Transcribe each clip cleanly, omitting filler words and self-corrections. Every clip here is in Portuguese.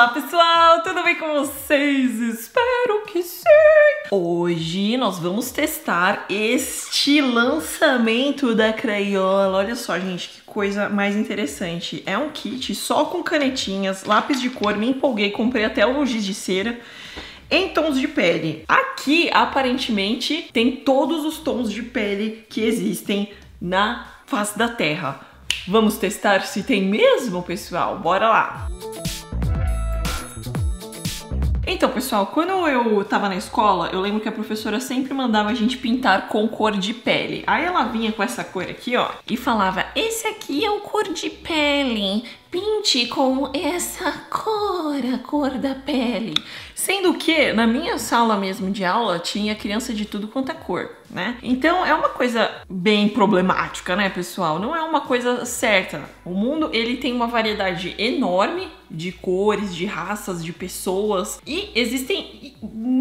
Olá pessoal, tudo bem com vocês? Espero que sim! Hoje nós vamos testar este lançamento da Crayola. Olha só, gente, que coisa mais interessante. É um kit só com canetinhas, lápis de cor, me empolguei, comprei até o giz de cera em tons de pele. Aqui, aparentemente, tem todos os tons de pele que existem na face da Terra. Vamos testar se tem mesmo, pessoal? Bora lá! Então, pessoal, quando eu tava na escola, eu lembro que a professora sempre mandava a gente pintar com cor de pele. Aí ela vinha com essa cor aqui, ó, e falava: esse aqui é o cor de pele, pinte com essa cor, a cor da pele. Sendo que na minha sala mesmo de aula tinha criança de tudo quanto é cor, né? Então é uma coisa bem problemática, né, pessoal? Não é uma coisa certa. O mundo, ele tem uma variedade enorme de cores, de raças, de pessoas, e existem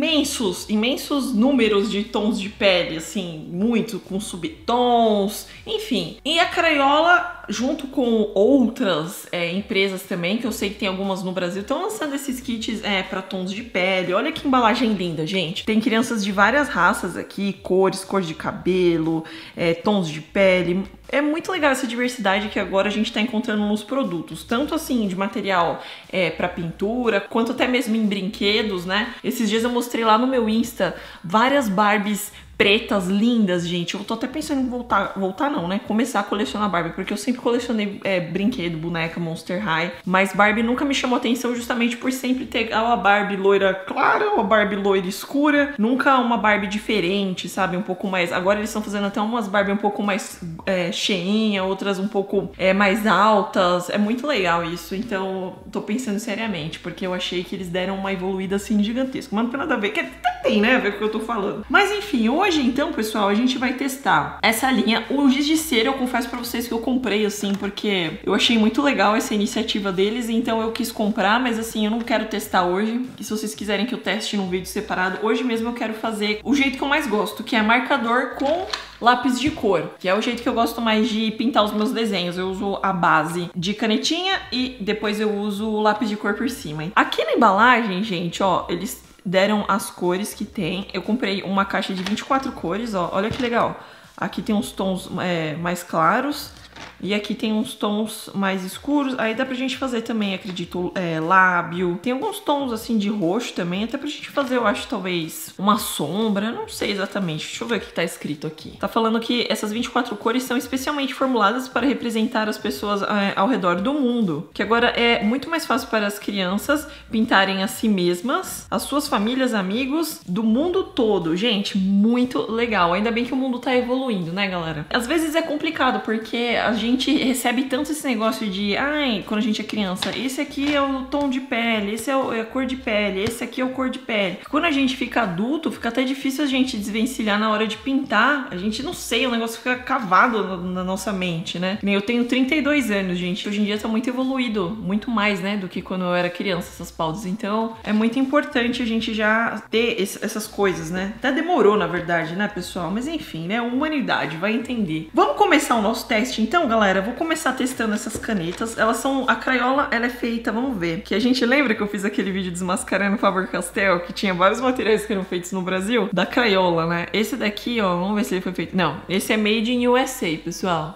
imensos números de tons de pele, assim, muito, com subtons, enfim. E a Crayola, junto com outras empresas também, que eu sei que tem algumas no Brasil, estão lançando esses kits para tons de pele. Olha que embalagem linda, gente. Tem crianças de várias raças aqui, cores, cor de cabelo, tons de pele. É muito legal essa diversidade que agora a gente está encontrando nos produtos, tanto assim de material para pintura, quanto até mesmo em brinquedos, né? Esses dias eu mostrei lá no meu Insta várias Barbies pretas, lindas, gente. Eu tô até pensando em voltar não, né? Começar a colecionar Barbie, porque eu sempre colecionei brinquedo, boneca, Monster High, mas Barbie nunca me chamou atenção justamente por sempre ter uma Barbie loira clara, uma Barbie loira escura, nunca uma Barbie diferente, sabe? Um pouco mais... Agora eles estão fazendo até umas Barbie um pouco mais cheinha, outras um pouco mais altas. É muito legal isso, então tô pensando seriamente, porque eu achei que eles deram uma evoluída assim gigantesca. Mas não tem nada a ver, que tem, né, a ver com o que eu tô falando. Mas enfim, hoje então, pessoal, a gente vai testar essa linha. O giz de cera, eu confesso pra vocês que eu comprei, assim, porque eu achei muito legal essa iniciativa deles, então eu quis comprar, mas assim, eu não quero testar hoje. E se vocês quiserem que eu teste num vídeo separado, hoje mesmo eu quero fazer o jeito que eu mais gosto, que é marcador com lápis de cor, que é o jeito que eu gosto mais de pintar os meus desenhos. Eu uso a base de canetinha e depois eu uso o lápis de cor por cima. Aqui na embalagem, gente, ó, eles deram as cores que tem. Eu comprei uma caixa de 24 cores, ó. Olha que legal. Aqui tem uns tons mais claros e aqui tem uns tons mais escuros. Aí dá pra gente fazer também, acredito, lábio. Tem alguns tons assim de roxo também, até pra gente fazer, eu acho, talvez uma sombra. Não sei exatamente. Deixa eu ver o que tá escrito aqui. Tá falando que essas 24 cores são especialmente formuladas para representar as pessoas ao redor do mundo. Que agora é muito mais fácil para as crianças pintarem a si mesmas, as suas famílias, amigos, do mundo todo. Gente, muito legal. Ainda bem que o mundo tá evoluindo, né, galera? Às vezes é complicado, porque a gente recebe tanto esse negócio de, ai, quando a gente é criança, esse aqui é o tom de pele, esse é a cor de pele, esse aqui é o cor de pele. Quando a gente fica adulto, fica até difícil a gente desvencilhar na hora de pintar. A gente não sei, o negócio fica cavado na nossa mente, né? Eu tenho 32 anos, gente. Hoje em dia tá muito evoluído, muito mais, né, do que quando eu era criança, essas pautas. Então, é muito importante a gente já ter essas coisas, né? Até demorou, na verdade, né, pessoal? Mas enfim, né? A humanidade vai entender. Vamos começar o nosso teste, então, galera? Vou começar testando essas canetas. Elas são... A Crayola, ela é feita... Vamos ver. Que a gente lembra que eu fiz aquele vídeo desmascarando Faber-Castell, que tinha vários materiais que eram feitos no Brasil? Da Crayola, né? Esse daqui, ó, vamos ver se ele foi feito... Não, esse é made in USA, pessoal.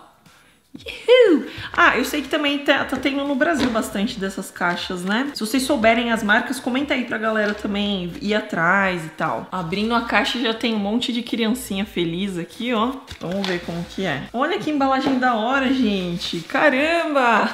Uhul. Ah, eu sei que também tá tendo no Brasil bastante dessas caixas, né? Se vocês souberem as marcas, comenta aí pra galera também ir atrás e tal. Abrindo a caixa já tem um monte de criancinha feliz aqui, ó. Vamos ver como que é. Olha que embalagem da hora, gente. Caramba!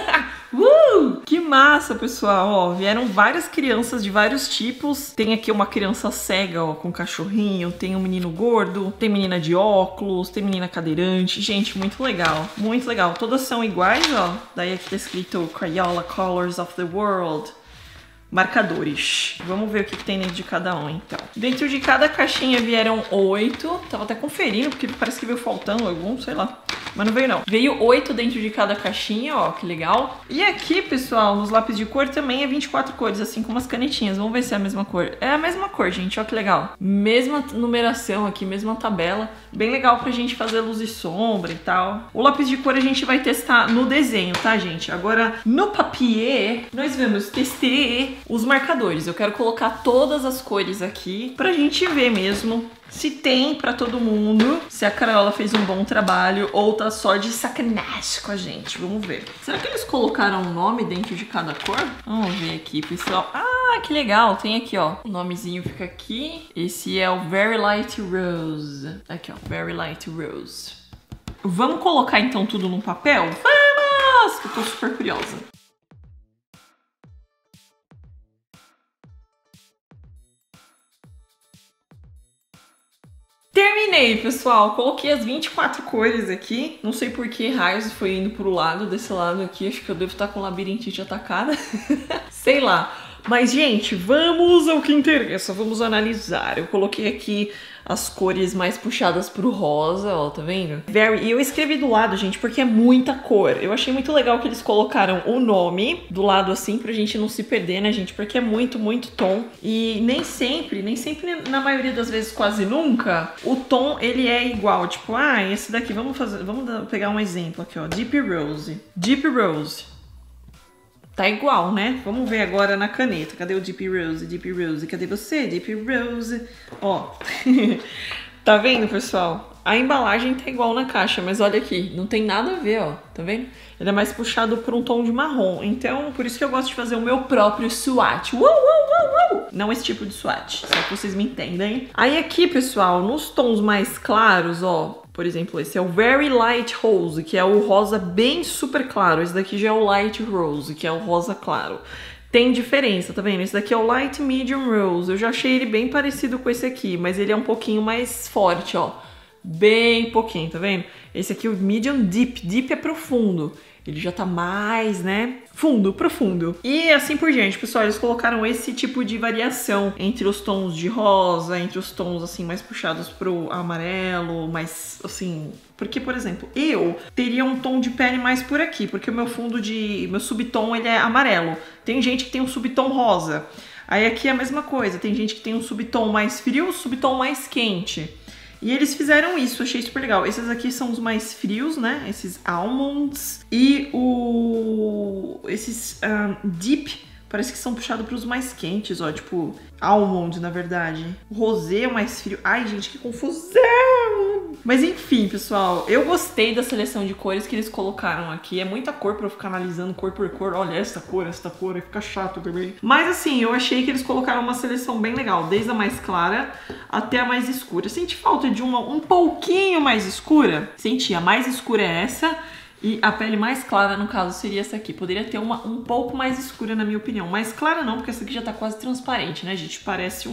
Que massa, pessoal, ó, vieram várias crianças de vários tipos. Tem aqui uma criança cega, ó, com cachorrinho, tem um menino gordo, tem menina de óculos, tem menina cadeirante. Gente, muito legal, muito legal. Todas são iguais, ó. Daí aqui tá escrito Crayola Colors of the World. Marcadores. Vamos ver o que tem dentro de cada um, então. Dentro de cada caixinha vieram 8. Tava até conferindo, porque parece que veio faltando algum, sei lá. mas não veio não. Veio 8 dentro de cada caixinha, ó, que legal. E aqui, pessoal, nos lápis de cor também é 24 cores, assim como as canetinhas. Vamos ver se é a mesma cor. É a mesma cor, gente, ó que legal. Mesma numeração aqui, mesma tabela. Bem legal pra gente fazer luz e sombra e tal. O lápis de cor a gente vai testar no desenho, tá, gente? Agora, no papier, nós vamos testar os marcadores. Eu quero colocar todas as cores aqui pra gente ver mesmo se tem pra todo mundo, se a Crayola fez um bom trabalho ou tá só de sacanagem com a gente. Vamos ver. Será que eles colocaram um nome dentro de cada cor? Vamos ver aqui, pessoal. Ah, que legal. Tem aqui, ó. O nomezinho fica aqui. Esse é o Very Light Rose. Aqui, ó. Very Light Rose. Vamos colocar, então, tudo num papel? Vamos! Eu tô super curiosa. Terminei, pessoal. Coloquei as 24 cores aqui. Não sei por que raios foi indo pro lado, desse lado aqui. Acho que eu devo estar com labirintite atacada. Sei lá. Mas, gente, vamos ao que interessa. Vamos analisar. Eu coloquei aqui as cores mais puxadas pro rosa, ó, tá vendo? E eu escrevi do lado, gente, porque é muita cor. Eu achei muito legal que eles colocaram o nome do lado assim, pra gente não se perder, né, gente? Porque é muito, muito tom. E nem sempre, na maioria das vezes, quase nunca, o tom, ele é igual. Tipo, ah, esse daqui, vamos pegar um exemplo aqui, ó. Deep Rose. Deep Rose. Tá igual, né? Vamos ver agora na caneta. Cadê o Deep Rose? Deep Rose. Cadê você, Deep Rose? Ó. Tá vendo, pessoal? A embalagem tá igual na caixa, mas olha aqui. Não tem nada a ver, ó. Tá vendo? Ele é mais puxado por um tom de marrom. Então, por isso que eu gosto de fazer o meu próprio swatch. Não esse tipo de swatch, só que vocês me entendem. Aí aqui, pessoal, nos tons mais claros, ó. Por exemplo, esse é o Very Light Rose, que é o rosa bem super claro. Esse daqui já é o Light Rose, que é o rosa claro. Tem diferença, tá vendo? Esse daqui é o Light Medium Rose. Eu já achei ele bem parecido com esse aqui, mas ele é um pouquinho mais forte, ó. Bem pouquinho, tá vendo? Esse aqui é o Medium Deep. Deep é profundo. Ele já tá mais, né? Fundo, profundo. E assim por diante, pessoal, eles colocaram esse tipo de variação entre os tons de rosa, entre os tons, assim, mais puxados pro amarelo, mais, assim... Porque, por exemplo, eu teria um tom de pele mais por aqui, porque o meu meu subtom, ele é amarelo. Tem gente que tem um subtom rosa. Aí aqui é a mesma coisa, tem gente que tem um subtom mais frio, subtom mais quente. E eles fizeram isso, achei super legal. Esses aqui são os mais frios, né? Esses almonds. E esses deep, parece que são puxados para os mais quentes, ó. Tipo, almond, na verdade. O rosé é o mais frio. Ai, gente, que confusão! Mas enfim, pessoal, eu gostei da seleção de cores que eles colocaram aqui. É muita cor pra eu ficar analisando cor por cor. Olha, esta cor, aí fica chato também. Mas assim, eu achei que eles colocaram uma seleção bem legal, desde a mais clara até a mais escura. Senti falta de uma um pouquinho mais escura? Senti, a mais escura é essa. E a pele mais clara, no caso, seria essa aqui. Poderia ter uma um pouco mais escura, na minha opinião. Mais clara não, porque essa aqui já tá quase transparente, né, gente? Parece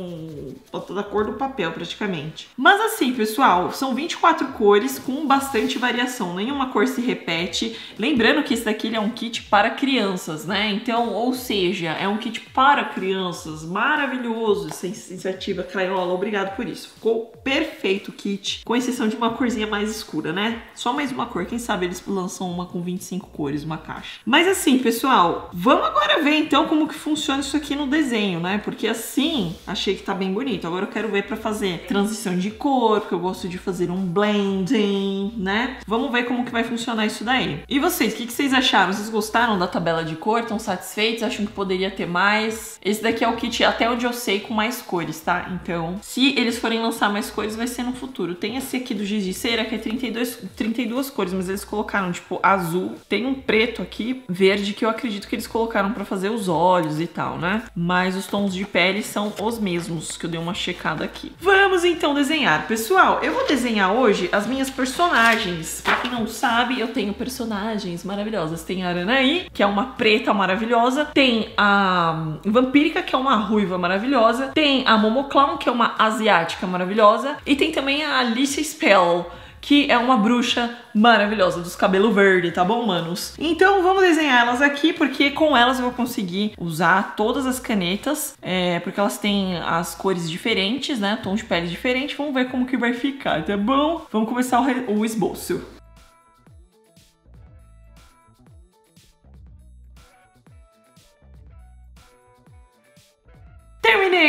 da cor do papel, praticamente. Mas assim, pessoal, são 24 cores com bastante variação. Nenhuma cor se repete. Lembrando que esse daqui ele é um kit para crianças, né? Então, ou seja, é um kit para crianças. Maravilhoso essa iniciativa, Crayola. Obrigado por isso. Ficou perfeito o kit, com exceção de uma corzinha mais escura, né? Só mais uma cor, quem sabe eles lançam uma com 25 cores, uma caixa. Mas assim, pessoal, vamos agora ver então como que funciona isso aqui no desenho, né? Porque assim, achei que tá bem bonito. Agora eu quero ver pra fazer transição de cor, porque eu gosto de fazer um blending, né? Vamos ver como que vai funcionar isso daí. E vocês, o que vocês acharam? Vocês gostaram da tabela de cor? Estão satisfeitos? Acham que poderia ter mais? Esse daqui é o kit, até onde eu sei, com mais cores, tá? Então, se eles forem lançar mais cores, vai ser no futuro. Tem esse aqui do Giz de Cera, que é 32 cores, mas eles colocaram, tipo, azul. Tem um preto aqui, verde, que eu acredito que eles colocaram pra fazer os olhos e tal, né? Mas os tons de pele são os mesmos, que eu dei uma checada aqui. Vamos, então, desenhar. Pessoal, eu vou desenhar hoje as minhas personagens. Pra quem não sabe, eu tenho personagens maravilhosas. Tem a Aranaí, que é uma preta maravilhosa. Tem a Vampírica, que é uma ruiva maravilhosa. Tem a Momoclown, que é uma asiática maravilhosa. E tem também a Alicia Spell, que é uma bruxa maravilhosa, dos cabelos verdes, tá bom, manos? Então vamos desenhar elas aqui, porque com elas eu vou conseguir usar todas as canetas, porque elas têm as cores diferentes, né, tons de pele diferentes. Vamos ver como que vai ficar, tá bom? Vamos começar o esboço.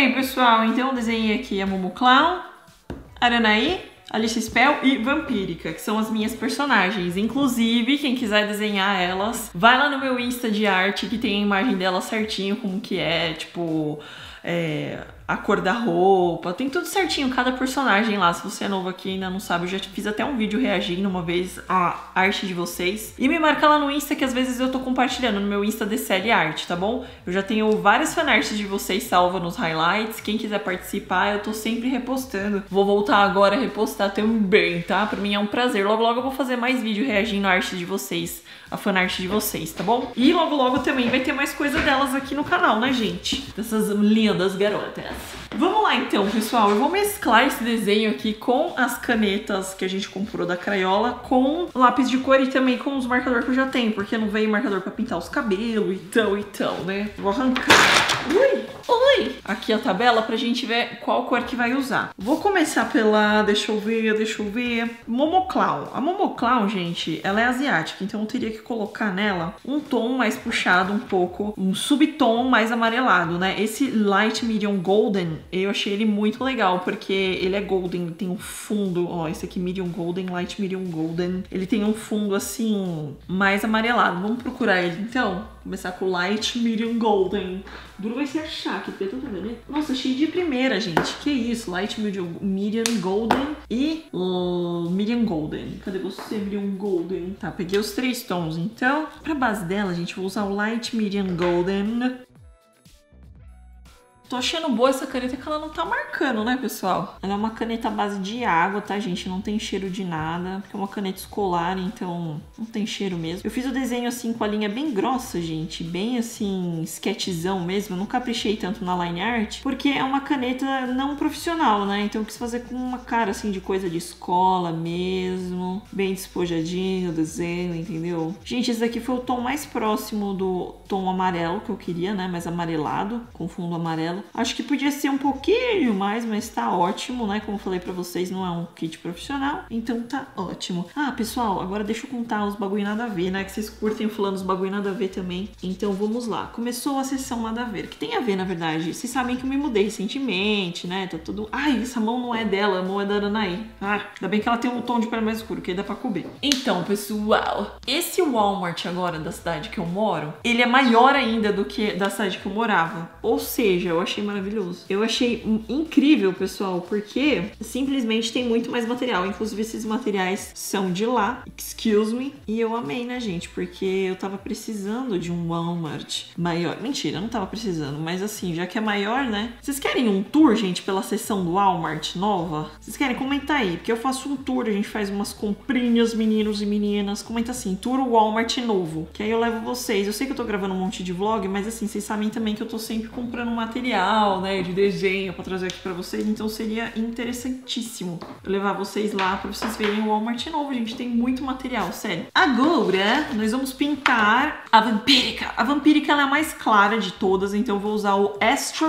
Ok, pessoal, então eu desenhei aqui a Momo Clown, Aranaí, Alice Spell e Vampírica, que são as minhas personagens. Inclusive, quem quiser desenhar elas, vai lá no meu Insta de arte, que tem a imagem delas certinho, como que é, tipo... a cor da roupa, tem tudo certinho, cada personagem lá. Se você é novo aqui e ainda não sabe, eu já fiz até um vídeo reagindo uma vez à arte de vocês. E me marca lá no Insta, que às vezes eu tô compartilhando no meu Insta DCL Arte, tá bom? Eu já tenho várias fanarts de vocês salva nos highlights. Quem quiser participar, eu tô sempre repostando. Vou voltar agora a repostar também, tá? Pra mim é um prazer. Logo logo eu vou fazer mais vídeo reagindo à arte de vocês, a fanart de vocês, tá bom? E logo logo também vai ter mais coisa delas aqui no canal, né, gente? Dessas lindas garotas. Vamos lá então, pessoal. Eu vou mesclar esse desenho aqui com as canetas que a gente comprou da Crayola, com lápis de cor e também com os marcadores que eu já tenho, porque não veio marcador pra pintar os cabelos e tal, né? Vou arrancar. Ui! Aqui a tabela pra gente ver qual cor que vai usar. Vou começar pela, deixa eu ver, Momo Clown. A Momo Clown, gente, ela é asiática, então eu teria que colocar nela um tom mais puxado um pouco, um subtom mais amarelado, né? Esse Light Medium Golden, eu achei ele muito legal, porque ele é golden, tem um fundo, ó, esse aqui Medium Golden, Light Medium Golden, ele tem um fundo assim, mais amarelado. Vamos procurar ele então? Começar com Light Medium Golden. Duro vai ser achar aqui, porque é tudo bonito. Nossa, achei de primeira, gente. Que isso? Light Medium Golden e Medium Golden. Cadê você, Medium Golden? Tá, peguei os 3 tons. Então, pra base dela, gente, vou usar o Light Medium Golden. Tô achando boa essa caneta que ela não tá marcando, né, pessoal? Ela é uma caneta à base de água, tá, gente? Não tem cheiro de nada, porque é uma caneta escolar, então não tem cheiro mesmo. Eu fiz o desenho assim com a linha bem grossa, gente, bem assim, sketchzão mesmo. Eu não caprichei tanto na line art, porque é uma caneta não profissional, né? Então eu quis fazer com uma cara assim de coisa de escola mesmo, bem despojadinho o desenho, entendeu? Gente, esse daqui foi o tom mais próximo do tom amarelo que eu queria, né? Mais amarelado, com fundo amarelo. Acho que podia ser um pouquinho mais, mas tá ótimo, né? Como eu falei pra vocês, não é um kit profissional, então tá ótimo. Ah, pessoal, agora deixa eu contar os bagulho nada a ver, né? Que vocês curtem falando os bagulho nada a ver também. Então vamos lá. Começou a sessão nada a ver, que tem a ver, na verdade. Vocês sabem que eu me mudei recentemente, né? Tá tudo... Ai, essa mão não é dela, a mão é da Aranaí. Ah, ainda bem que ela tem um tom de pele mais escuro, que aí dá pra cobrir. Então, pessoal, esse Walmart agora da cidade que eu moro, ele é maior ainda do que da cidade que eu morava. Ou seja, eu achei maravilhoso. Eu achei incrível, pessoal, porque simplesmente tem muito mais material. Inclusive, esses materiais são de lá. Excuse me. E eu amei, né, gente? Porque eu tava precisando de um Walmart maior. Mentira, eu não tava precisando. Mas assim, já que é maior, né? Vocês querem um tour, gente, pela seção do Walmart nova? Vocês querem? Comenta aí. Porque eu faço um tour, a gente faz umas comprinhas, meninos e meninas. Comenta assim, tour Walmart novo. Que aí eu levo vocês. Eu sei que eu tô gravando um monte de vlog, mas assim, vocês sabem também que eu tô sempre comprando material, né, de desenho pra trazer aqui pra vocês, então seria interessantíssimo eu levar vocês lá pra vocês verem o Walmart novo, gente, tem muito material, sério. Agora, nós vamos pintar a Vampírica. A Vampírica, ela é a mais clara de todas, então eu vou usar o Extra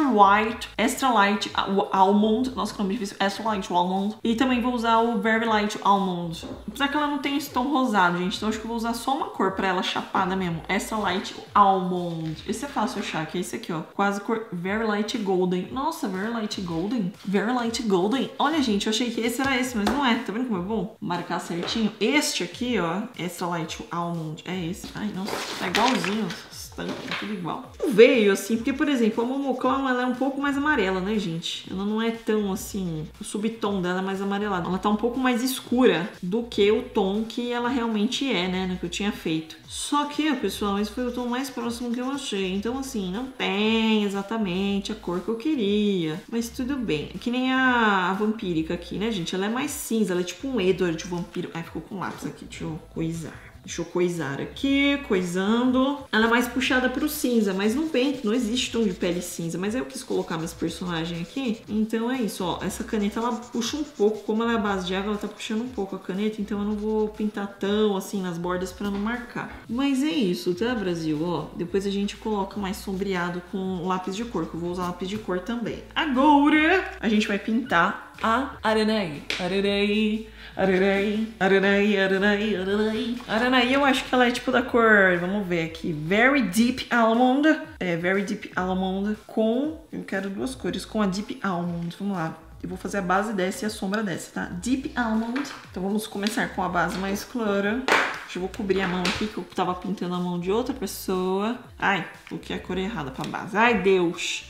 Light Almond, nossa, que nome difícil, Extra Light Almond, e também vou usar o Very Light Almond, apesar que ela não tem esse tom rosado, gente, então acho que eu vou usar só uma cor pra ela chapada mesmo, Extra Light Almond. Esse é fácil achar, que é esse aqui, ó, quase cor Very Light Golden. Nossa, Very Light Golden? Very Light Golden? Olha, gente, eu achei que esse era esse, mas não é. Tá vendo como é bom? Marcar certinho. Este aqui, ó, Extra Light Almond, é esse. Ai, nossa, tá igualzinho. Tá tudo igual. Veio assim, porque, por exemplo, a Momo Clown, ela é um pouco mais amarela, né, gente? Ela não é tão assim, o subtom dela é mais amarelado. Ela tá um pouco mais escura do que o tom que ela realmente é, né, no que eu tinha feito. Só que, pessoal, esse foi o tom mais próximo que eu achei. Então, assim, não tem exatamente a cor que eu queria, mas tudo bem. Que nem a Vampírica aqui, né, gente? Ela é mais cinza, ela é tipo um Edward vampiro. Ai, ficou com lápis aqui, deixa eu coisar. Deixa eu coisar aqui, coisando. Ela é mais puxada pro cinza, mas não tem, não existe tom de pele cinza. Mas eu quis colocar meus personagens aqui. Então é isso, ó. Essa caneta, ela puxa um pouco. Como ela é a base de água, ela tá puxando um pouco a caneta. Então eu não vou pintar tão assim nas bordas pra não marcar. Mas é isso, tá, Brasil? Ó, depois a gente coloca mais sombreado com lápis de cor, que eu vou usar lápis de cor também. Agora a gente vai pintar Aranaí. Aranaí. Aranaí, Aranaí, Aranaí, Aranaí. Aranaí eu acho que ela é tipo da cor, vamos ver aqui, Very Deep Almond. É, Very Deep Almond com, eu quero duas cores, com a Deep Almond. Vamos lá. Eu vou fazer a base dessa e a sombra dessa, tá? Deep Almond. Então vamos começar com a base mais clara. Eu vou cobrir a mão aqui, que eu tava pintando a mão de outra pessoa. Ai, coloquei a cor errada pra base. Ai, Deus.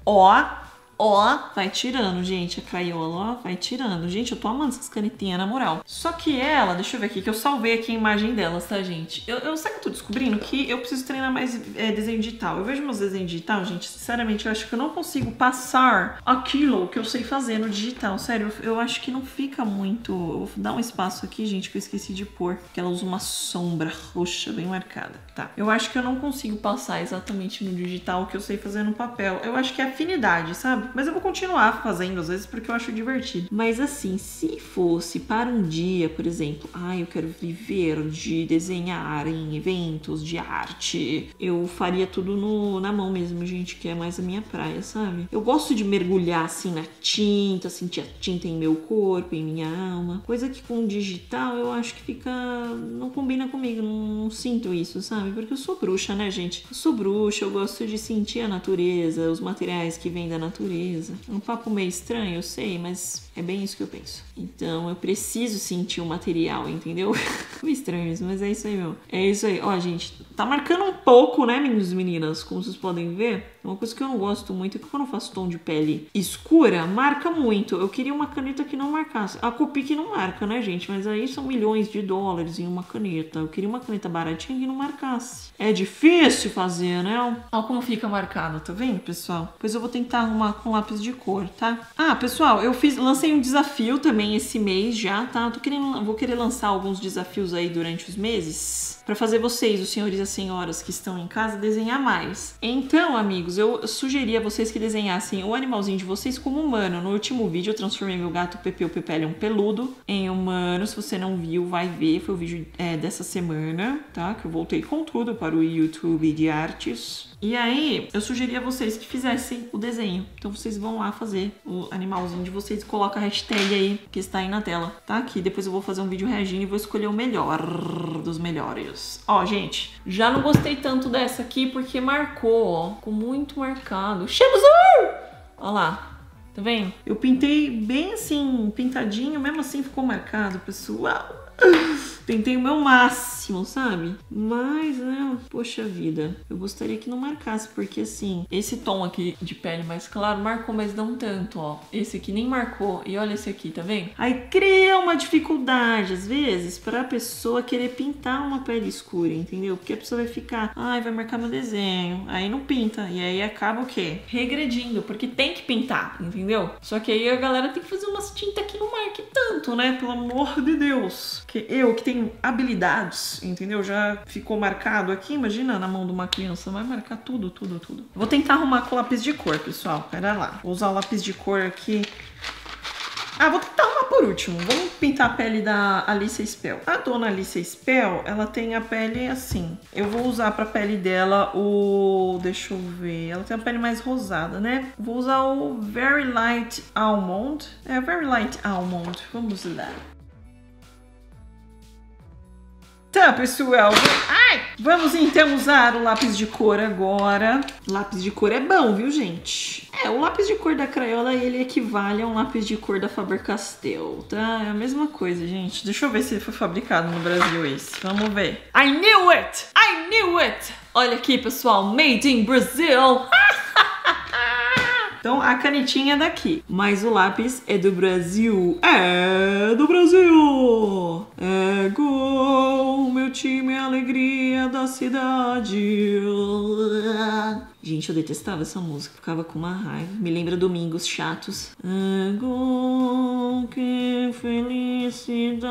Ó, vai tirando, gente, a crayola, ó, vai tirando. Gente, eu tô amando essas canetinhas, na moral. Só que ela, deixa eu ver aqui, que eu salvei aqui a imagem delas, tá, gente? Sabe que eu tô descobrindo? Que eu preciso treinar mais desenho digital. Eu vejo meus desenhos digital, gente, sinceramente, eu acho que eu não consigo passar aquilo que eu sei fazer no digital. Sério, eu acho que não fica muito... Eu vou dar um espaço aqui, gente, que eu esqueci de pôr, que ela usa uma sombra roxa bem marcada. Tá, eu acho que eu não consigo passar exatamente no digital o que eu sei fazer no papel. Eu acho que é afinidade, sabe? Mas eu vou continuar fazendo às vezes porque eu acho divertido. Mas assim, se fosse para um dia, por exemplo, eu quero viver de desenhar em eventos de arte, eu faria tudo na mão mesmo, gente, que é mais a minha praia, sabe? Eu gosto de mergulhar assim na tinta, sentir a tinta em meu corpo, em minha alma. Coisa que com o digital eu acho que fica... não combina comigo, não sinto isso, sabe? Porque eu sou bruxa, né, gente? Eu sou bruxa, eu gosto de sentir a natureza, os materiais que vêm da natureza. É um papo meio estranho, eu sei, mas é bem isso que eu penso. Então eu preciso sentir o material, entendeu? Meio estranho isso, mas é isso aí, meu. É isso aí. Ó, gente, tá marcando um pouco, né, meninos e meninas? Como vocês podem ver. Uma coisa que eu não gosto muito é que quando eu faço tom de pele escura, marca muito. Eu queria uma caneta que não marcasse. A Copic não marca, né, gente? Mas aí são milhões de dólares em uma caneta. Eu queria uma caneta baratinha que não marcasse. É difícil fazer, né? Olha como fica marcado, tá vendo, pessoal? Depois eu vou tentar arrumar com lápis de cor, tá? Pessoal, lancei um desafio também esse mês já, tá? Vou querer lançar alguns desafios aí durante os meses pra fazer vocês, os senhores e as senhoras que estão em casa, desenhar mais. Então, amigos, eu sugeri a vocês que desenhassem o animalzinho de vocês como humano. No último vídeo eu transformei meu gato Pepe, o Pepelion peludo, em humano. Se você não viu, vai ver. Foi o vídeo dessa semana, tá? Que eu voltei com tudo para o YouTube de artes. E aí, eu sugeri a vocês que fizessem o desenho. Então, vocês vão lá fazer o animalzinho de vocês. Coloca a hashtag aí, que está aí na tela, tá? Aqui, depois eu vou fazer um vídeo reagindo e vou escolher o melhor dos melhores. Ó, gente, já não gostei tanto dessa aqui porque marcou, ó. Ficou muito marcado. Chegou! Ó lá. Tá vendo? Eu pintei bem assim, pintadinho. Mesmo assim, ficou marcado, pessoal. Tentei o meu máximo, sabe? Mas, né, poxa vida, eu gostaria que não marcasse, porque assim, esse tom aqui de pele mais claro marcou, mas não tanto, ó. Esse aqui nem marcou, e olha esse aqui, tá vendo? Aí cria uma dificuldade, às vezes, pra pessoa querer pintar uma pele escura, entendeu? Porque a pessoa vai ficar, vai marcar meu desenho, aí não pinta, e aí acaba o quê? Regredindo, porque tem que pintar, entendeu? Só que aí a galera tem que fazer umas tintas que não marque tanto, né? Pelo amor de Deus. Que eu que tenho habilidades, entendeu? Já ficou marcado aqui, imagina na mão de uma criança, vai marcar tudo, tudo, tudo. Vou tentar arrumar com lápis de cor, pessoal, pera lá. Vou usar o lápis de cor aqui. Vou tentar arrumar por último. Vamos pintar a pele da Alicia Spell. A dona Alicia Spell, ela tem a pele assim. Eu vou usar pra pele dela deixa eu ver. Ela tem a pele mais rosada, né? Vou usar o Very Light Almond. Very Light Almond. Vamos lá. Tá, pessoal, vamos então usar o lápis de cor agora. Lápis de cor é bom, viu, gente? O lápis de cor da Crayola, ele equivale a um lápis de cor da Faber-Castell, tá? É a mesma coisa, gente. Deixa eu ver se ele foi fabricado no Brasil esse. Vamos ver. I knew it! I knew it! Olha aqui, pessoal, made in Brazil! Então, a canetinha é daqui, mas o lápis é do Brasil. É do Brasil! É gol, meu time é a alegria da cidade. Gente, eu detestava essa música, ficava com uma raiva. Me lembra domingos chatos. É gol, que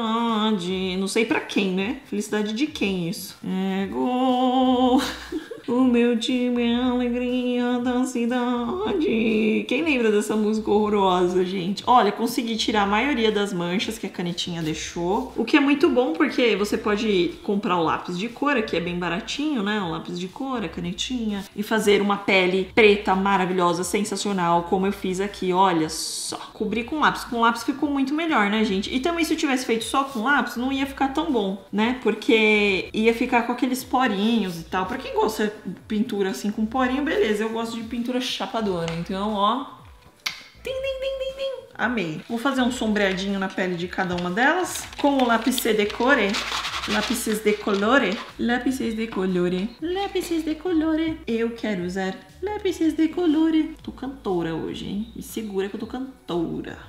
felicidade. Não sei pra quem, né? Felicidade de quem isso? É gol... O meu time é a alegria da cidade. Quem lembra dessa música horrorosa, gente? Olha, consegui tirar a maioria das manchas que a canetinha deixou. O que é muito bom, porque você pode comprar o lápis de cor, que é bem baratinho, né? O lápis de cor, a canetinha. E fazer uma pele preta maravilhosa, sensacional, como eu fiz aqui, olha só. Cobri com lápis. Com lápis ficou muito melhor, né, gente? E também se eu tivesse feito só com lápis, não ia ficar tão bom, né? Porque ia ficar com aqueles porinhos e tal. Pra quem gosta de pintura assim com porinho, beleza. Eu gosto de pintura chapadora. Então, ó. Tim, tim, tim, tim, tim. Amei. Vou fazer um sombreadinho na pele de cada uma delas. Com o lápis de core. Lápis de colore. Lápis de colore. Lápis de colore. Eu quero usar lápis de colore. Tô cantora hoje, hein? Me segura que eu tô cantora.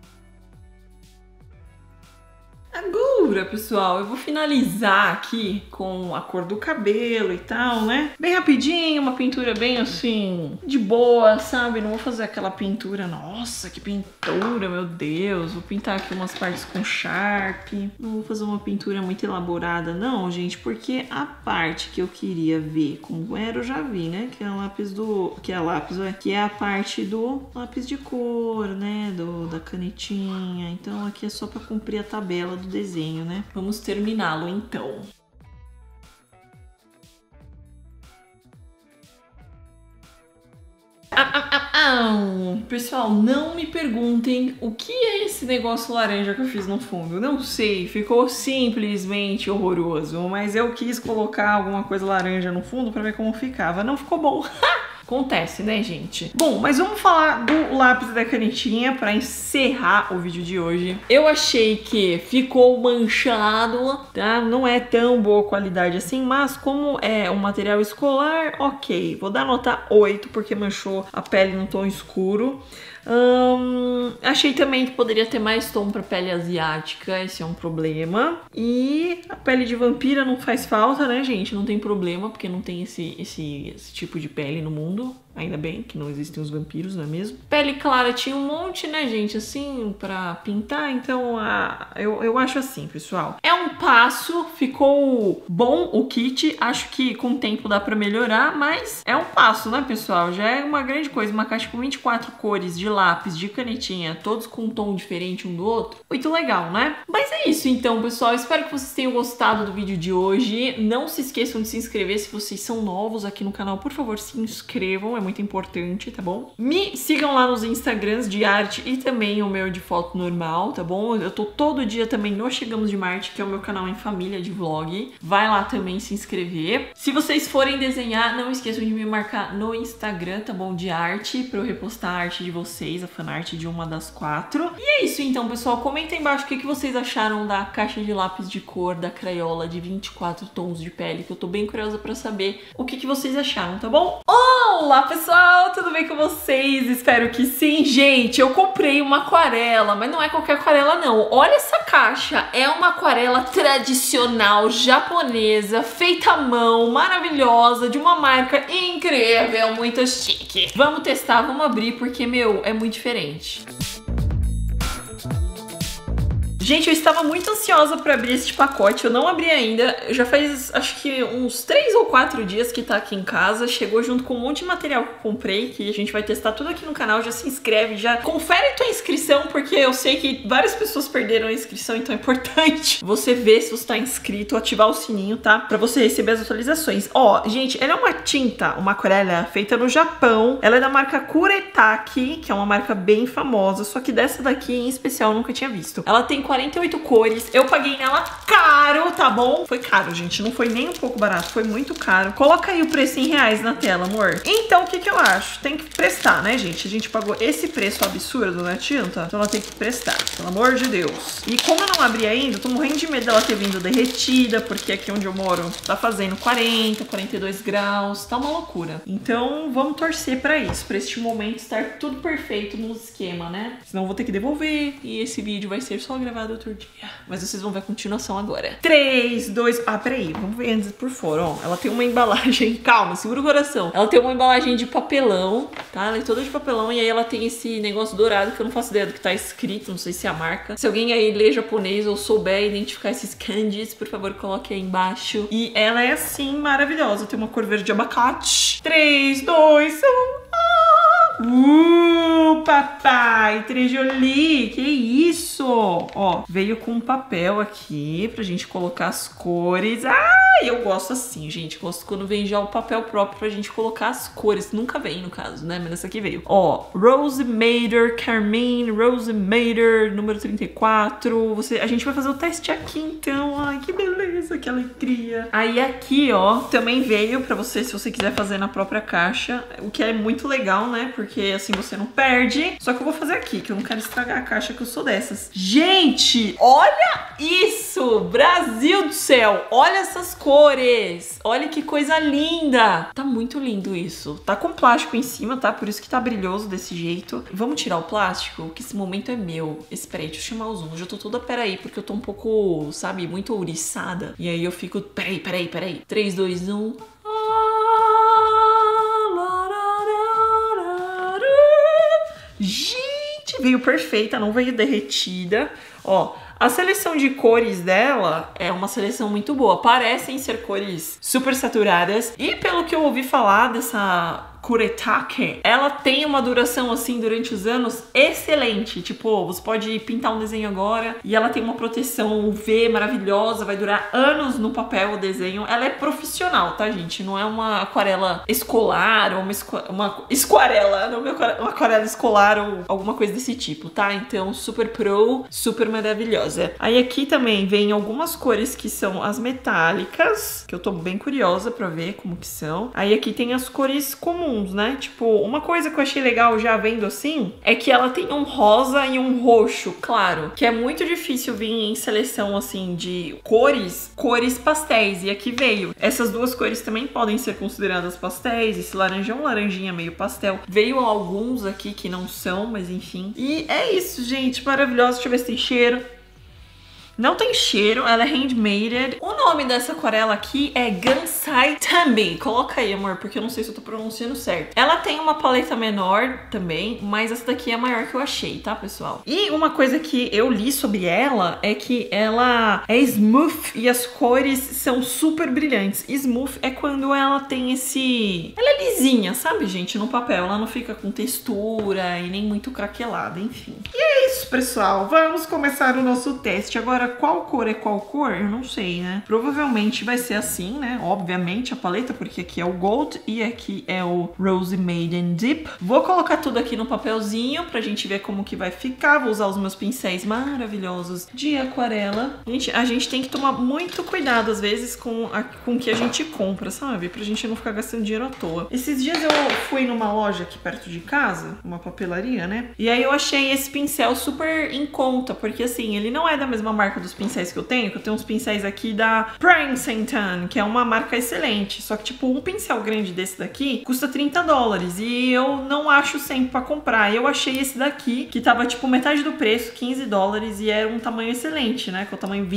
Agora, pessoal, eu vou finalizar aqui com a cor do cabelo e tal, né? Bem rapidinho, uma pintura bem assim, de boa, sabe? Não vou fazer aquela pintura, nossa, que pintura, meu Deus. Vou pintar aqui umas partes com Sharp. Não vou fazer uma pintura muito elaborada, não, gente, porque a parte que eu queria ver como era, eu já vi, né? Que é o lápis do... Que é a parte do lápis de cor, né? Da canetinha. Então aqui é só pra cumprir a tabela do desenho, né? Vamos terminá-lo então. Pessoal, não me perguntem o que é esse negócio laranja que eu fiz no fundo. Não sei, ficou simplesmente horroroso, mas eu quis colocar alguma coisa laranja no fundo pra ver como ficava. Não ficou bom. Acontece, né, gente? Bom, mas vamos falar do lápis da canetinha pra encerrar o vídeo de hoje. Eu achei que ficou manchado, tá? Não é tão boa qualidade assim, mas como é um material escolar, ok. Vou dar nota 8 porque manchou a pele no tom escuro. Achei também que poderia ter mais tom pra pele asiática, esse é um problema. E a pele de vampira não faz falta, né, gente? Não tem problema, porque não tem esse tipo de pele no mundo. Ainda bem que não existem os vampiros, não é mesmo? Pele clara tinha um monte, né, gente, assim, pra pintar. Então, eu acho assim, pessoal. É um passo, ficou bom o kit. Acho que com o tempo dá pra melhorar, mas é um passo, né, pessoal? Já é uma grande coisa. Uma caixa com 24 cores de lápis, de canetinha, todos com um tom diferente um do outro. Muito legal, né? Mas é isso, então, pessoal. Espero que vocês tenham gostado do vídeo de hoje. Não se esqueçam de se inscrever se vocês são novos aqui no canal. Por favor, se inscrevam. É muito importante, tá bom? Me sigam lá nos Instagrams de arte e também o meu de foto normal, tá bom? Eu tô todo dia também no Chegamos de Marte, que é o meu canal em família de vlog. Vai lá também se inscrever. Se vocês forem desenhar, não esqueçam de me marcar no Instagram, tá bom? De arte, pra eu repostar a arte de vocês, a fanart de uma das 4. E é isso então, pessoal. Comenta aí embaixo o que vocês acharam da caixa de lápis de cor da Crayola de 24 tons de pele, que eu tô bem curiosa pra saber o que vocês acharam, tá bom? Olá, pessoal! Tudo bem com vocês? Espero que sim. Gente, eu comprei uma aquarela, mas não é qualquer aquarela, não. Olha essa caixa. É uma aquarela tradicional japonesa, feita à mão, maravilhosa, de uma marca incrível, muito chique. Vamos testar, vamos abrir, porque, meu, é muito diferente. Gente, eu estava muito ansiosa para abrir este pacote, eu não abri ainda, já faz acho que uns 3 ou 4 dias que tá aqui em casa, chegou junto com um monte de material que eu comprei, que a gente vai testar tudo aqui no canal, já se inscreve, já confere tua inscrição, porque eu sei que várias pessoas perderam a inscrição, então é importante você ver se você tá inscrito, ativar o sininho, tá? Pra você receber as atualizações. Ó, gente, ela é uma tinta, uma aquarela feita no Japão, ela é da marca Kuretake, que é uma marca bem famosa, só que dessa daqui em especial eu nunca tinha visto. Ela tem 48 cores. Eu paguei nela caro, tá bom? Foi caro, gente. Não foi nem um pouco barato. Foi muito caro. Coloca aí o preço em reais na tela, amor. Então, o que eu acho? Tem que prestar, né, gente? A gente pagou esse preço absurdo na tinta. Então, ela tem que prestar. Pelo amor de Deus. E como eu não abri ainda, eu tô morrendo de medo dela ter vindo derretida, porque aqui onde eu moro tá fazendo 40, 42 graus. Tá uma loucura. Então, vamos torcer pra isso. Pra este momento estar tudo perfeito no esquema, né? Senão eu vou ter que devolver. E esse vídeo vai ser só gravado dourado outro dia. Mas vocês vão ver a continuação agora. 3, 2... Ah, peraí. Vamos ver antes por fora, ó. Ela tem uma embalagem... Calma, segura o coração. Ela tem uma embalagem de papelão, tá? Ela é toda de papelão e aí ela tem esse negócio dourado que eu não faço ideia do que tá escrito. Não sei se é a marca. Se alguém aí lê japonês ou souber identificar esses kanjis, por favor, coloque aí embaixo. E ela é assim, maravilhosa. Tem uma cor verde de abacate. 3, 2, 1... papai, Trejoli, que isso? Ó, veio com um papel aqui pra gente colocar as cores. Eu gosto assim, gente. Gosto quando vem já o papel próprio pra gente colocar as cores. Nunca vem, no caso, né? Mas essa aqui veio. Ó, Rose Mader, Carmine, Rose Mader, número 34. A gente vai fazer o teste aqui, então. Ai, que beleza, que alegria. Aí aqui, ó, também veio pra você, se você quiser fazer na própria caixa. O que é muito legal, né? Porque assim você não perde. Só que eu vou fazer aqui, que eu não quero estragar a caixa, que eu sou dessas. Gente, olha isso! Brasil do céu! Olha essas cores! Olha que coisa linda! Tá muito lindo isso. Tá com plástico em cima, tá? Por isso que tá brilhoso desse jeito. Vamos tirar o plástico? Que esse momento é meu. Peraí, deixa eu chamar o zoom. Eu já tô toda peraí, porque eu tô um pouco, sabe, muito ouriçada. E aí eu fico... Peraí. 3, 2, 1... Gente, veio perfeita, não veio derretida. Ó, a seleção de cores dela é uma seleção muito boa. Parecem ser cores super saturadas. E pelo que eu ouvi falar dessa Kuretake, ela tem uma duração assim durante os anos excelente. Tipo, você pode pintar um desenho agora e ela tem uma proteção UV maravilhosa, vai durar anos no papel o desenho. Ela é profissional, tá, gente? Não é uma aquarela escolar ou uma esquarela, não é uma aquarela escolar ou alguma coisa desse tipo, tá? Então, super pro, super maravilhosa. Aí aqui também vem algumas cores que são as metálicas, que eu tô bem curiosa pra ver como que são. Aí aqui tem as cores comuns, né? Tipo, uma coisa que eu achei legal já vendo assim é que ela tem um rosa e um roxo, claro, que é muito difícil vir em seleção assim de cores pastéis, e aqui veio. Essas duas cores também podem ser consideradas pastéis, esse laranjão, laranjinha meio pastel. Veio alguns aqui que não são, mas enfim. E é isso, gente, maravilhosa. Deixa eu ver se tem cheiro. Não tem cheiro, ela é handmade. O nome dessa aquarela aqui é Gansai Tambi. Coloca aí, amor, porque eu não sei se eu tô pronunciando certo. Ela tem uma paleta menor também, mas essa daqui é a maior que eu achei, tá, pessoal? E uma coisa que eu li sobre ela é que ela é smooth e as cores são super brilhantes. Smooth é quando ela tem esse... Ela é lisinha, sabe, gente, no papel. Ela não fica com textura e nem muito craquelada, enfim. E é isso, pessoal. Vamos começar o nosso teste. Agora, qual cor é qual cor? Eu não sei, né? Provavelmente vai ser assim, né? Obviamente a paleta, porque aqui é o Gold e aqui é o Rose Maiden Deep. Vou colocar tudo aqui no papelzinho pra gente ver como que vai ficar. Vou usar os meus pincéis maravilhosos de aquarela. Gente, a gente tem que tomar muito cuidado às vezes com o que a gente compra, sabe? Pra gente não ficar gastando dinheiro à toa. Esses dias eu fui numa loja aqui perto de casa, uma papelaria, né? E aí eu achei esse pincel super em conta, porque assim, ele não é da mesma marca dos pincéis que eu tenho uns pincéis aqui da Princeton, que é uma marca excelente, só que tipo, um pincel grande desse daqui custa $30 e eu não acho sempre pra comprar. Eu achei esse daqui, que tava tipo metade do preço, $15, e era um tamanho excelente, né, que é o tamanho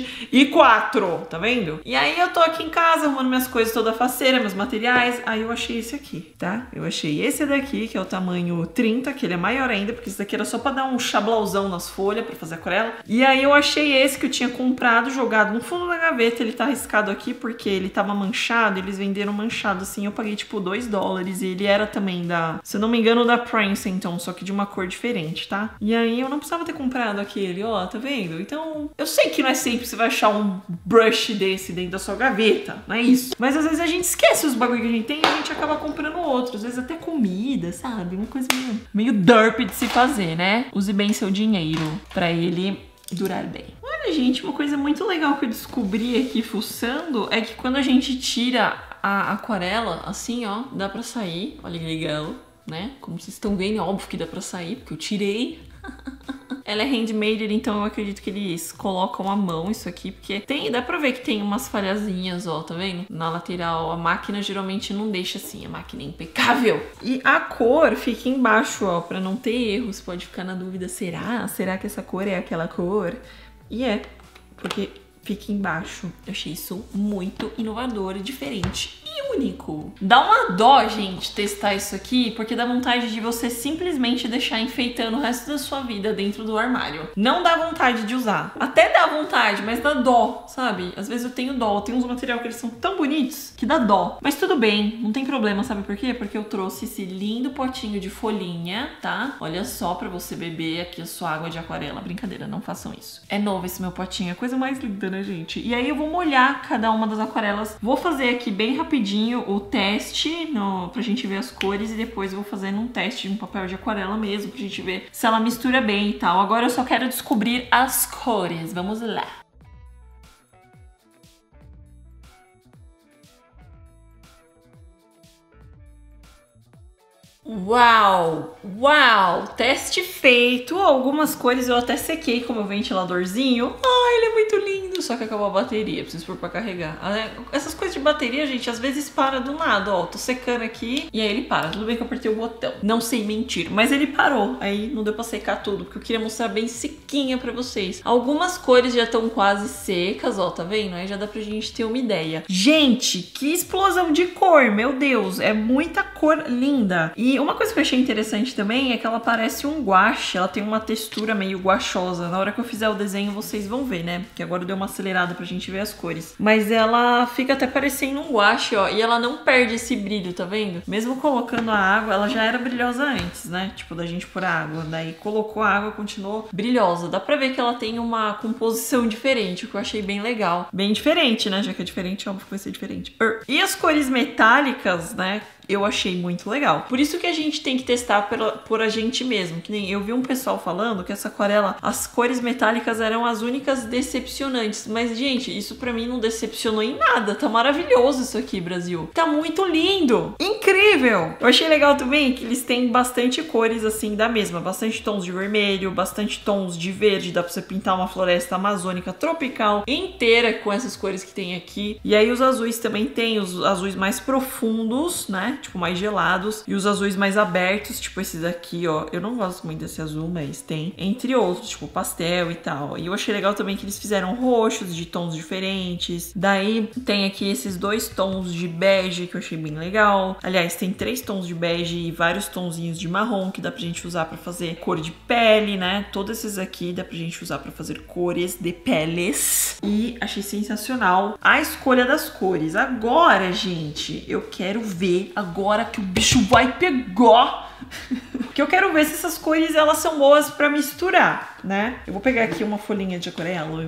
24, tá vendo? E aí eu tô aqui em casa arrumando minhas coisas toda faceira, meus materiais, aí eu achei esse aqui, tá? Eu achei esse daqui, que é o tamanho 30, que ele é maior ainda, porque esse daqui era só pra dar um chablauzão nas folhas, pra fazer aquarela. E aí eu achei esse que eu tinha comprado, jogado no fundo da gaveta. Ele tá arriscado aqui porque ele tava manchado, eles venderam manchado assim, eu paguei tipo $2 e ele era também da, se eu não me engano, da Princeton, só que de uma cor diferente, tá? E aí eu não precisava ter comprado aquele, ó, tá vendo? Então, eu sei que não é sempre que você vai achar um brush desse dentro da sua gaveta, não é isso? Mas às vezes a gente esquece os bagulho que a gente tem e a gente acaba comprando outros, às vezes até comida, sabe? Uma coisa meio derp de se fazer, né? Use bem seu dinheiro pra ele durar bem. Olha, gente, uma coisa muito legal que eu descobri aqui fuçando é que quando a gente tira a aquarela, assim, ó, dá pra sair. Olha que legal, né? Como vocês estão vendo, é óbvio que dá pra sair, porque eu tirei. Ela é handmade, então eu acredito que eles colocam à mão isso aqui, porque dá pra ver que tem umas falhazinhas, ó, tá vendo? Na lateral, a máquina geralmente não deixa assim, a máquina é impecável. E a cor fica embaixo, ó, pra não ter erros, pode ficar na dúvida, será que essa cor é aquela cor? E porque fica embaixo. Eu achei isso muito inovador, diferente e único. Dá uma dó, gente, testar isso aqui, porque dá vontade de você simplesmente deixar enfeitando o resto da sua vida dentro do armário. Não dá vontade de usar. Até dá vontade, mas dá dó, sabe? Às vezes eu tenho dó. Tem uns materiais que eles são tão bonitos que dá dó. Mas tudo bem, não tem problema, sabe por quê? Porque eu trouxe esse lindo potinho de folhinha, tá? Olha só, pra você beber aqui a sua água de aquarela. Brincadeira, não façam isso. É novo esse meu potinho, é a coisa mais linda, né, gente? E aí eu vou molhar cada uma das aquarelas. Vou fazer aqui bem rapidinho o teste pra gente ver as cores e depois eu vou fazer um teste de um papel de aquarela mesmo, pra gente ver se ela mistura bem e tal. Agora eu só quero descobrir as cores. Vamos lá. Uau! Uau! Teste feito! Algumas cores eu até sequei com o meu ventiladorzinho. Ah, ele é muito lindo! Só que acabou a bateria, preciso pôr pra carregar. Essas coisas de bateria, gente, às vezes para do nada, ó. Tô secando aqui e aí ele para. Tudo bem que eu apertei o botão. Não sei mentir, mas ele parou. Aí não deu pra secar tudo, porque eu queria mostrar bem sequinha pra vocês. Algumas cores já estão quase secas, ó, tá vendo? Aí já dá pra gente ter uma ideia. Gente, que explosão de cor! Meu Deus, é muita cor linda! E uma coisa que eu achei interessante também é que ela parece um guache, ela tem uma textura meio guachosa. Na hora que eu fizer o desenho vocês vão ver, né? Que agora deu uma acelerada pra gente ver as cores. Mas ela fica até parecendo um guache, ó. E ela não perde esse brilho, tá vendo? Mesmo colocando a água, ela já era brilhosa antes, né? Tipo, da gente pôr a água. Daí colocou a água, continuou brilhosa. Dá pra ver que ela tem uma composição diferente, o que eu achei bem legal. Bem diferente, né? Já que é diferente, óbvio que vai ser diferente. E as cores metálicas, né? Eu achei muito legal. Por isso que a gente tem que testar por a gente mesmo. Que nem eu vi um pessoal falando que essa aquarela, as cores metálicas eram as únicas decepcionantes. Mas, gente, isso pra mim não decepcionou em nada. Tá maravilhoso isso aqui, Brasil. Tá muito lindo. Incrível! Eu achei legal também que eles têm bastante cores, assim, da mesma. Bastante tons de vermelho, bastante tons de verde. Dá pra você pintar uma floresta amazônica tropical inteira com essas cores que tem aqui. E aí os azuis também tem, os azuis mais profundos, né? Tipo, mais gelados. E os azuis mais abertos, tipo esses aqui, ó. Eu não gosto muito desse azul, mas tem. Entre outros, tipo pastel e tal. E eu achei legal também que eles fizeram roxos de tons diferentes. Daí tem aqui esses dois tons de bege, que eu achei bem legal. Aliás, tem 3 tons de bege e vários tonzinhos de marrom, que dá pra gente usar pra fazer cor de pele, né? Todos esses aqui dá pra gente usar pra fazer cores de peles. E achei sensacional a escolha das cores. Agora, gente, eu quero ver agora que o bicho vai pegar. Que eu quero ver se essas cores elas são boas pra misturar, né? Eu vou pegar aqui uma folhinha de aquarela,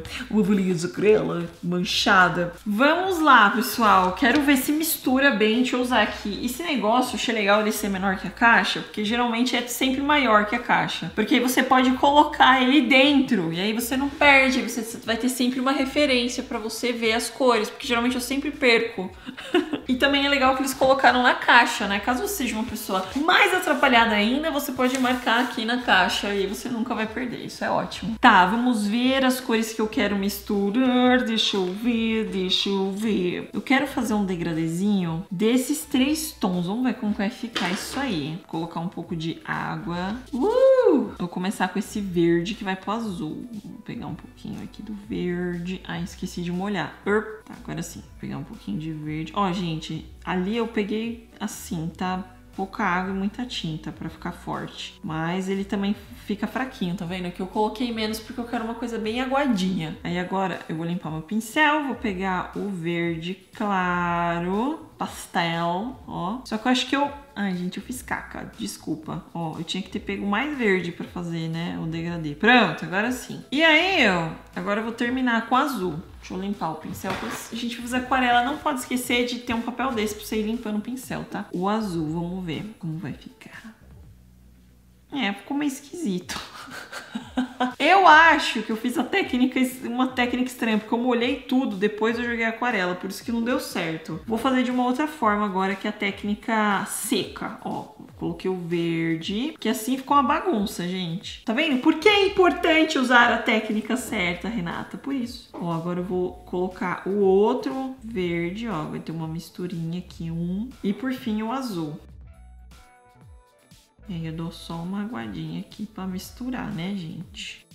manchada. Vamos lá, pessoal. Quero ver se mistura bem. Deixa eu usar aqui. Esse negócio, eu achei legal ele ser menor que a caixa, porque geralmente é sempre maior que a caixa. Porque aí você pode colocar ele dentro, e aí você não perde, você vai ter sempre uma referência pra você ver as cores, porque geralmente eu sempre perco. E também é legal que eles colocaram na caixa, né? Caso você seja uma pessoa mais atrapalhada ainda, você pode marcar aqui na caixa e você nunca vai perder. Isso é ótimo. Tá, vamos ver as cores que eu quero misturar. Deixa eu ver. Eu quero fazer um degradezinho desses 3 tons. Vamos ver como vai ficar isso aí. Vou colocar um pouco de água. Vou começar com esse verde que vai pro azul. Vou pegar um pouquinho aqui do verde. Ah, esqueci de molhar. Tá, agora sim. Vou pegar um pouquinho de verde. Ó, gente, ali eu peguei assim, tá? Pouca água e muita tinta pra ficar forte. Mas ele também fica fraquinho, tá vendo? Aqui eu coloquei menos porque eu quero uma coisa bem aguadinha. Aí agora eu vou limpar meu pincel, vou pegar o verde claro, pastel, ó. Só que eu acho que ai, gente, eu fiz caca, desculpa. Ó, eu tinha que ter pego mais verde pra fazer, né, o degradê. Pronto, agora sim. E aí, ó, agora eu vou terminar com azul. Deixa eu limpar o pincel. A gente usa aquarela, não pode esquecer de ter um papel desse pra você ir limpando o pincel, tá? O azul, vamos ver como vai ficar. É, ficou meio esquisito. Eu acho que eu fiz uma técnica estranha, porque eu molhei tudo, depois eu joguei aquarela, por isso que não deu certo. Vou fazer de uma outra forma agora, que é a técnica seca. Ó, coloquei o verde, que assim ficou uma bagunça, gente. Tá vendo? Por que é importante usar a técnica certa, Renata? Por isso. Ó, agora eu vou colocar o outro verde, ó, vai ter uma misturinha aqui, e por fim o azul. E aí eu dou só uma aguadinha aqui pra misturar, né, gente?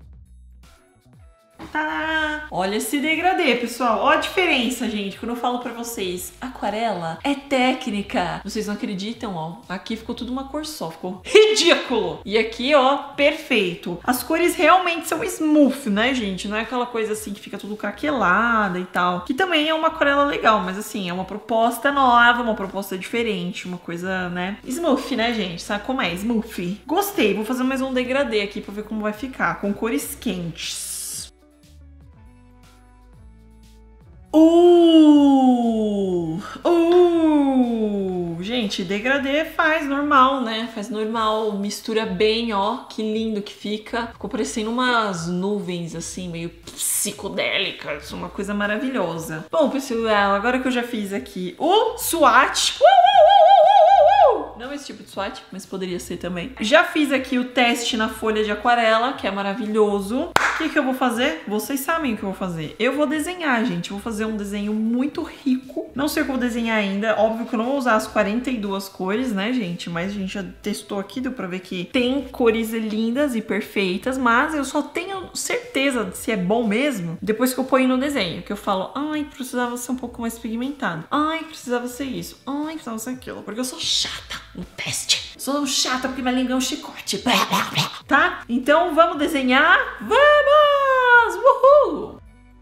Tá! Olha esse degradê, pessoal. Ó a diferença, gente. Quando eu falo pra vocês, aquarela é técnica. Vocês não acreditam, ó. Aqui ficou tudo uma cor só. Ficou ridículo. E aqui, ó, perfeito. As cores realmente são smooth, né, gente? Não é aquela coisa assim que fica tudo craquelada e tal. Que também é uma aquarela legal, mas assim, é uma proposta nova, uma proposta diferente. Uma coisa, né? Smooth, né, gente? Sabe como é? Smooth. Gostei. Vou fazer mais um degradê aqui pra ver como vai ficar. Com cores quentes. Gente, degradê faz normal, né? Faz normal, mistura bem, ó. Que lindo que fica. Ficou parecendo umas nuvens, assim, meio psicodélicas. Uma coisa maravilhosa. Bom, pessoal, agora que eu já fiz aqui o swatch... Não esse tipo de swatch, mas poderia ser também. Já fiz aqui o teste na folha de aquarela, que é maravilhoso. O que eu vou fazer? Vocês sabem o que eu vou fazer. Eu vou desenhar, gente. Eu vou fazer um desenho muito rico. Não sei o que eu vou desenhar ainda. Óbvio que eu não vou usar as 42 cores, né, gente? Mas a gente já testou aqui, deu pra ver que tem cores lindas e perfeitas. Mas eu só tenho certeza se é bom mesmo depois que eu ponho no desenho. Que eu falo, ai, precisava ser um pouco mais pigmentado. Ai, precisava ser isso. Ai, precisava ser aquilo. Porque eu sou chata no teste. Sou chata porque minha língua é um chicote. Tá? Então vamos desenhar? Vamos! Uhul!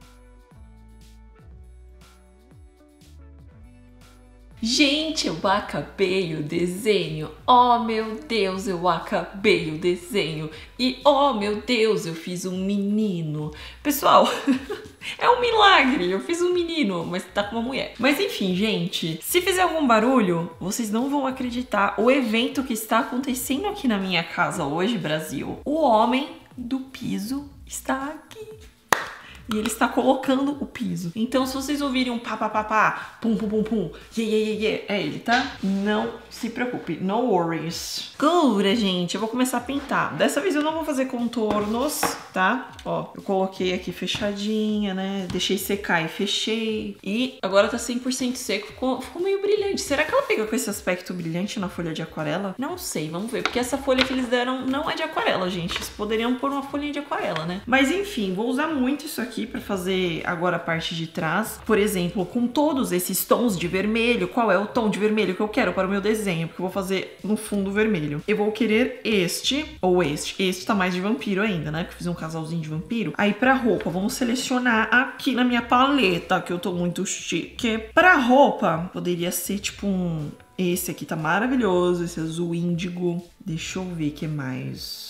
Gente, eu acabei o desenho. Oh, meu Deus, eu acabei o desenho. E, oh, meu Deus, eu fiz um menino. Pessoal, é um milagre. Eu fiz um menino, mas tá com uma mulher. Mas enfim, gente, se fizer algum barulho, vocês não vão acreditar o evento que está acontecendo aqui na minha casa hoje, Brasil. O homem do piso está aqui. E ele está colocando o piso. Então, se vocês ouvirem um pá, pá, pá, pá, pum, pum, pum, pum, yeah, yeah, yeah, yeah, é ele, tá? Não se preocupe, no worries. Agora, gente, eu vou começar a pintar. Dessa vez eu não vou fazer contornos, tá? Ó, eu coloquei aqui fechadinha, né? Deixei secar e fechei. E agora tá 100% seco, ficou meio brilhante. Será que ela pega com esse aspecto brilhante na folha de aquarela? Não sei, vamos ver. Porque essa folha que eles deram não é de aquarela, gente. Eles poderiam pôr uma folhinha de aquarela, né? Mas enfim, vou usar muito isso aqui para fazer agora a parte de trás. Por exemplo, com todos esses tons de vermelho, qual é o tom de vermelho que eu quero para o meu desenho? Porque eu vou fazer no fundo vermelho. Eu vou querer este ou este. Este tá mais de vampiro ainda, né? Que eu fiz um casalzinho de vampiro. Aí pra roupa, vamos selecionar aqui na minha paleta, que eu tô muito chique. Pra roupa, poderia ser tipo um... Esse aqui tá maravilhoso, esse azul índigo. Deixa eu ver o que mais...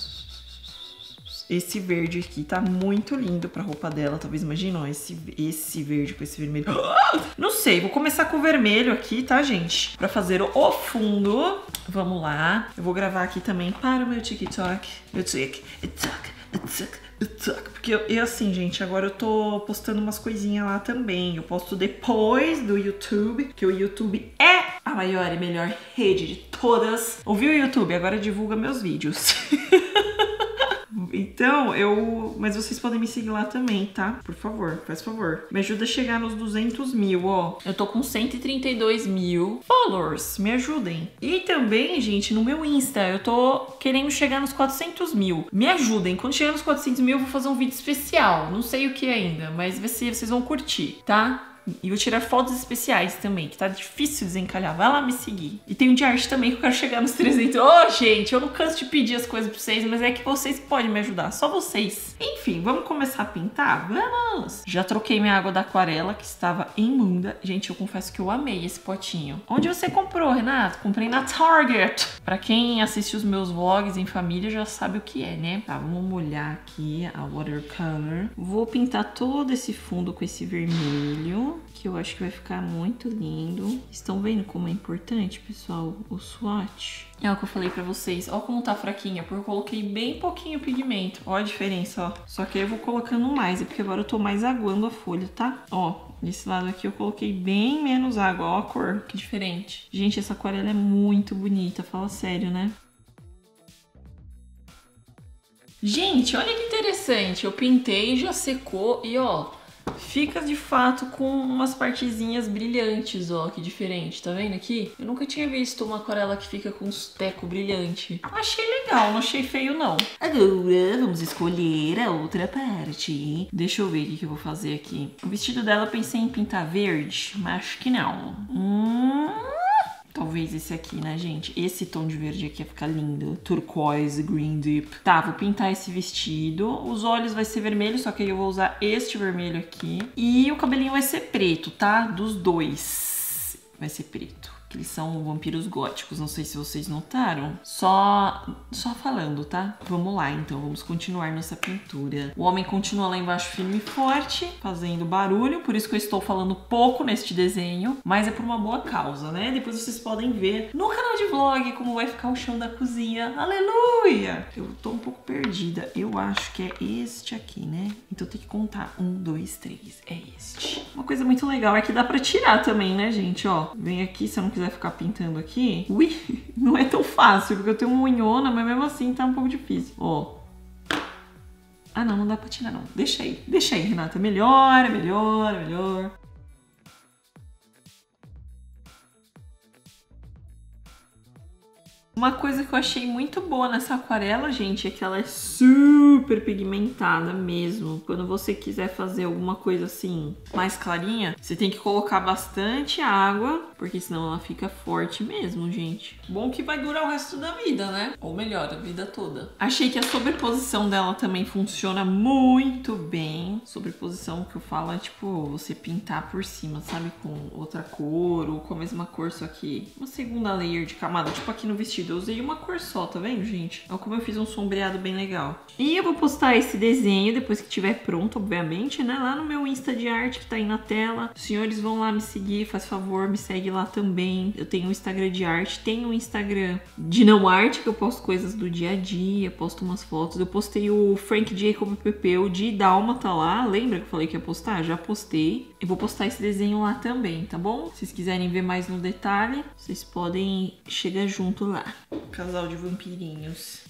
Esse verde aqui tá muito lindo pra roupa dela. Talvez, imagina, ó, esse verde com esse vermelho. Não sei, vou começar com o vermelho aqui, tá, gente? Pra fazer o fundo. Vamos lá. Eu vou gravar aqui também para o meu TikTok. Meu TikTok. Porque eu assim, gente, agora eu tô postando umas coisinhas lá também. Eu posto depois do YouTube, que o YouTube é a maior e melhor rede de todas. Ouviu o YouTube? Agora divulga meus vídeos. Então, mas vocês podem me seguir lá também, tá? Por favor, faz favor. Me ajuda a chegar nos 200 mil, ó. Eu tô com 132 mil followers. Me ajudem. E também, gente, no meu Insta, eu tô querendo chegar nos 400 mil. Me ajudem. Quando chegar nos 400 mil, eu vou fazer um vídeo especial. Não sei o que ainda, mas vai ser, vocês vão curtir, tá? E vou tirar fotos especiais também, que tá difícil desencalhar. Vai lá me seguir. E tem um de arte também que eu quero chegar nos 300. Ô, gente, eu não canso de pedir as coisas pra vocês, mas é que vocês podem me ajudar. Só vocês. Enfim, vamos começar a pintar? Vamos! Já troquei minha água da aquarela, que estava imunda. Gente, eu confesso que eu amei esse potinho. Onde você comprou, Renato? Comprei na Target. Pra quem assiste os meus vlogs em família já sabe o que é, né? Tá, vamos molhar aqui a watercolor. Vou pintar todo esse fundo com esse vermelho. vermelho, que eu acho que vai ficar muito lindo. Estão vendo como é importante, pessoal, o swatch? É o que eu falei pra vocês. Ó como tá fraquinha, porque eu coloquei bem pouquinho pigmento. Ó a diferença, ó. Só que aí eu vou colocando mais, é porque agora eu tô mais aguando a folha, tá? Ó, desse lado aqui eu coloquei bem menos água. Ó a cor, que diferente. Gente, essa aquarela é muito bonita, fala sério, né? Gente, olha que interessante. Eu pintei, já secou e ó, fica de fato com umas partezinhas brilhantes, ó, que diferente, tá vendo aqui? Eu nunca tinha visto uma aquarela que fica com uns teco brilhante. Achei legal, não achei feio não. Agora vamos escolher a outra parte. Deixa eu ver o que eu vou fazer aqui. O vestido dela eu pensei em pintar verde, mas acho que não. Talvez esse aqui, né, gente? Esse tom de verde aqui ia ficar lindo. Turquoise, green deep. Tá, vou pintar esse vestido. Os olhos vai ser vermelho, só que aí eu vou usar este vermelho aqui. E o cabelinho vai ser preto, tá? Dos dois vai ser preto. Que eles são vampiros góticos, não sei se vocês notaram. Só falando, tá? Vamos lá, então, vamos continuar nossa pintura. O homem continua lá embaixo firme e forte, fazendo barulho, por isso que eu estou falando pouco neste desenho, mas é por uma boa causa, né? Depois vocês podem ver no canal de vlog como vai ficar o chão da cozinha. Aleluia! Eu tô um pouco perdida, eu acho que é este aqui, né? Então tem que contar. 1, 2, 3, é este. Uma coisa muito legal é que dá pra tirar também, né, gente? Ó, vem aqui, se eu não quiser ficar pintando aqui, ui, não é tão fácil, porque eu tenho uma unhona, mas mesmo assim tá um pouco difícil. Ó. Ah, não dá pra tirar não. Deixa aí, Renata. Melhora. Uma coisa que eu achei muito boa nessa aquarela, gente, é que ela é super pigmentada mesmo. Quando você quiser fazer alguma coisa assim, mais clarinha, você tem que colocar bastante água, porque senão ela fica forte mesmo, gente. Bom que vai durar o resto da vida, né? Ou melhor, a vida toda. Achei que a sobreposição dela também funciona muito bem. Sobreposição que eu falo é tipo, você pintar por cima, sabe? Com outra cor ou com a mesma cor, só que uma segunda layer de camada, tipo aqui no vestido. Eu usei uma cor só, tá vendo, gente? Olha como eu fiz um sombreado bem legal. E eu vou postar esse desenho depois que estiver pronto, obviamente, né? Lá no meu Insta de arte que tá aí na tela. Os senhores vão lá me seguir, faz favor, me segue lá também. Eu tenho um Instagram de arte, tenho um Instagram de não arte, que eu posto coisas do dia a dia, posto umas fotos. Eu postei o Frank Jacob Pepeu de Dálmata lá. Lembra que eu falei que ia postar? Já postei. Eu vou postar esse desenho lá também, tá bom? Se vocês quiserem ver mais no detalhe, vocês podem chegar junto lá. Casal de vampirinhos.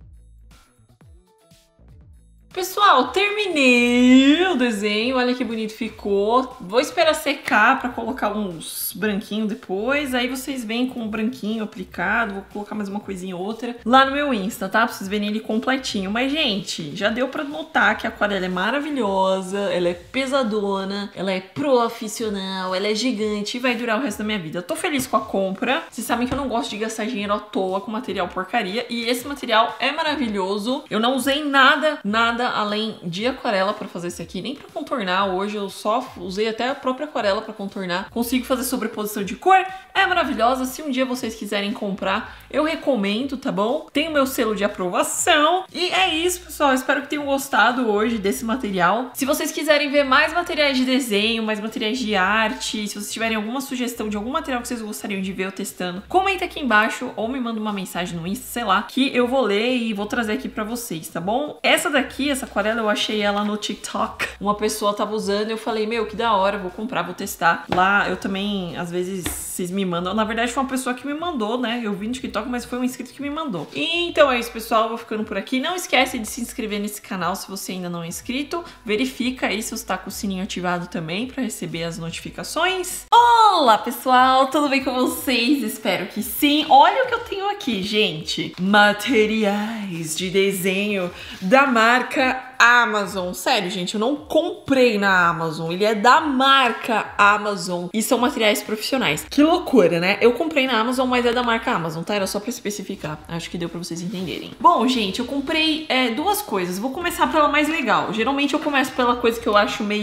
Pessoal, terminei o desenho, olha que bonito ficou. Vou esperar secar pra colocar uns branquinhos depois. Aí vocês vêm com o branquinho aplicado. Vou colocar mais uma coisinha ou outra lá no meu Insta, tá? Pra vocês verem ele completinho. Mas, gente, já deu pra notar que a aquarela é maravilhosa. Ela é pesadona, ela é profissional, ela é gigante e vai durar o resto da minha vida. Eu tô feliz com a compra. Vocês sabem que eu não gosto de gastar dinheiro à toa com material porcaria. E esse material é maravilhoso. Eu não usei nada além de aquarela pra fazer esse aqui, nem pra contornar. Hoje eu só usei até a própria aquarela pra contornar. Consigo fazer sobreposição de cor, é maravilhosa. Se um dia vocês quiserem comprar, eu recomendo, tá bom? Tem o meu selo de aprovação. E é isso, pessoal. Espero que tenham gostado hoje desse material. Se vocês quiserem ver mais materiais de desenho, mais materiais de arte, se vocês tiverem alguma sugestão de algum material que vocês gostariam de ver eu testando, comenta aqui embaixo ou me manda uma mensagem no Insta, sei lá, que eu vou ler e vou trazer aqui pra vocês, tá bom? Essa daqui, essa aquarela, eu achei ela no TikTok. Uma pessoa tava usando e eu falei, meu, que da hora, vou comprar, vou testar. Lá eu também, às vezes, vocês me mandam. Na verdade, foi uma pessoa que me mandou, né? Eu vi no TikTok, mas foi um inscrito que me mandou. E então é isso, pessoal. Eu vou ficando por aqui. Não esquece de se inscrever nesse canal se você ainda não é inscrito. Verifica aí se você tá com o sininho ativado também pra receber as notificações. Olá, pessoal! Tudo bem com vocês? Espero que sim. Olha o que eu tenho aqui, gente. Materiais de desenho da marca Amazon. Sério, gente, eu não comprei na Amazon. Ele é da marca Amazon e são materiais profissionais. Que loucura, né? Eu comprei na Amazon, mas é da marca Amazon, tá? Era só pra especificar. Acho que deu pra vocês entenderem. Bom, gente, eu comprei duas coisas. Vou começar pela mais legal. Geralmente eu começo pela coisa que eu acho meio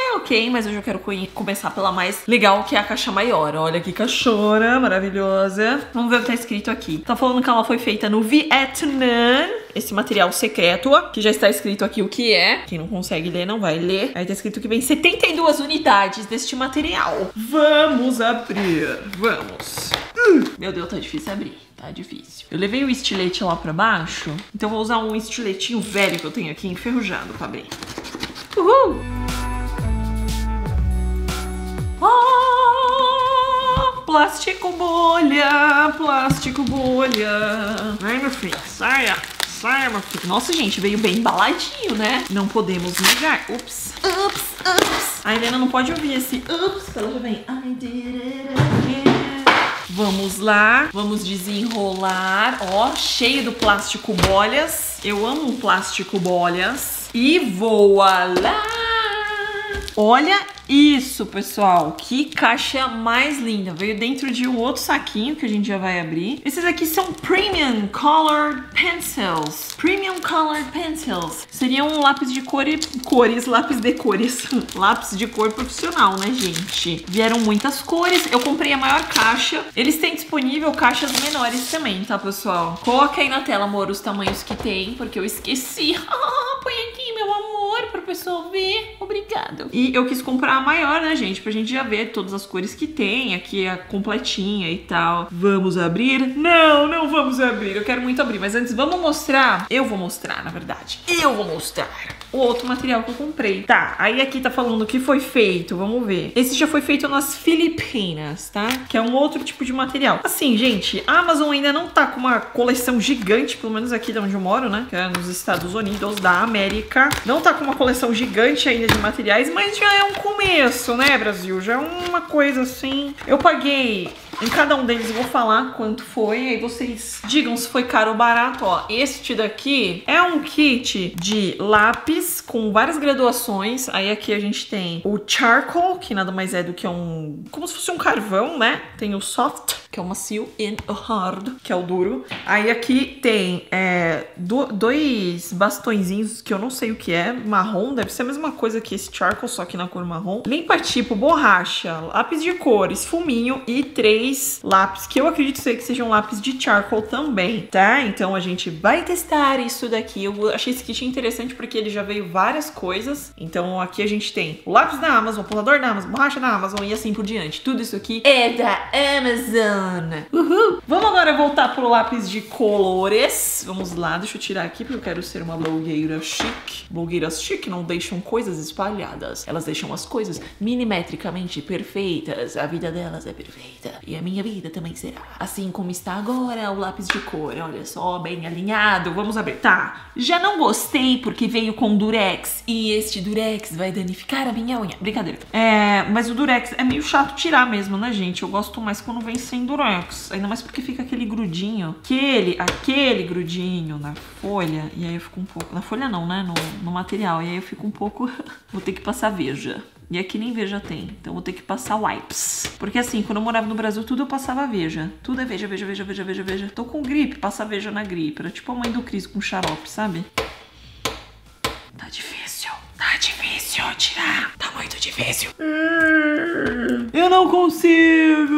é ok, mas eu já quero começar pela mais legal, que é a caixa maior. Olha que caixona maravilhosa. Vamos ver o que tá escrito aqui. Tá falando que ela foi feita no Vietnã. Esse material secreto, que já está escrito aqui o que é. Quem não consegue ler, não vai ler. Aí tá escrito que vem 72 unidades deste material. Vamos abrir. Vamos. Meu Deus, tá difícil abrir. Tá difícil. Eu levei o estilete lá pra baixo, então eu vou usar um estiletinho velho que eu tenho aqui, enferrujado, pra abrir. Uhul! Ah, plástico bolha, plástico bolha. Ai, meu filho, saia. Saia, meu filho. Nossa, gente, veio bem embaladinho, né? Não podemos negar. Ups, ups, ups. A Helena não pode ouvir esse ups, ela já vem. I did it again. Vamos lá, vamos desenrolar. Ó, cheio do plástico bolhas. Eu amo um plástico bolhas. E voilá! Olha isso, pessoal. Que caixa mais linda. Veio dentro de um outro saquinho que a gente já vai abrir. Esses aqui são Premium Colored Pencils. Premium Colored Pencils. Seriam um lápis de cores, lápis de cores. Lápis de cor profissional, né, gente? Vieram muitas cores. Eu comprei a maior caixa. Eles têm disponível caixas menores também, tá, pessoal? Coloca aí na tela, amor, os tamanhos que tem, porque eu esqueci. Põe aqui, meu amor, pra pessoa ver. Obrigado. E eu quis comprar a maior, né, gente? Pra gente já ver todas as cores que tem. Aqui é a completinha e tal. Vamos abrir? Não, não vamos abrir. Eu quero muito abrir, mas antes vamos mostrar. Eu vou mostrar, na verdade. Eu vou mostrar o outro material que eu comprei. Tá, aí aqui tá falando que foi feito. Vamos ver. Esse já foi feito nas Filipinas, tá? Que é um outro tipo de material. Assim, gente, a Amazon ainda não tá com uma coleção gigante, pelo menos aqui de onde eu moro, né? Que é nos Estados Unidos da América. Não tá com uma coleção gigante ainda de materiais, mas já é um começo, né, Brasil? Já é uma coisa assim. Eu paguei em cada um deles, eu vou falar quanto foi, aí vocês digam se foi caro ou barato. Ó, este daqui é um kit de lápis com várias graduações. Aí aqui a gente tem o charcoal, que nada mais é do que como se fosse um carvão, né? Tem o soft, que é o macio, e o hard, que é o duro. Aí aqui tem dois bastõezinhos que eu não sei o que é, marrom, deve ser a mesma coisa que esse charcoal, só que na cor marrom. Limpa tipo, borracha, lápis de cor, esfuminho e 3 lápis, que eu acredito que sejam lápis de charcoal também, tá? Então a gente vai testar isso daqui. Eu achei esse kit interessante porque ele já veio várias coisas. Então aqui a gente tem o lápis da Amazon, o apontador da Amazon, borracha da Amazon e assim por diante. Tudo isso aqui é da Amazon. Uhul! Vamos agora voltar pro lápis de colores. Vamos lá, deixa eu tirar aqui porque eu quero ser uma blogueira chique. Blogueiras chique não deixam coisas espalhadas. Elas deixam as coisas milimetricamente perfeitas. A vida delas é perfeita. E a minha vida também será. Assim como está agora o lápis de cor. Olha só, bem alinhado. Vamos abrir. Tá, já não gostei porque veio com durex. E este durex vai danificar a minha unha. Brincadeira. Mas o durex é meio chato tirar mesmo, né, gente? Eu gosto mais quando vem sem durex. Ainda mais porque fica aquele grudinho. Aquele grudinho na folha. E aí eu fico um pouco... Na folha não, né? No material. E aí eu fico um pouco... Vou ter que passar veja. E aqui nem veja tem, então vou ter que passar wipes. Porque assim, quando eu morava no Brasil, tudo eu passava veja. Tudo é veja, veja, veja, veja, veja, veja. Tô com gripe, passa veja na gripe. Era tipo a mãe do Cris com xarope, sabe? Tá difícil tirar. Tá muito difícil. Eu não consigo.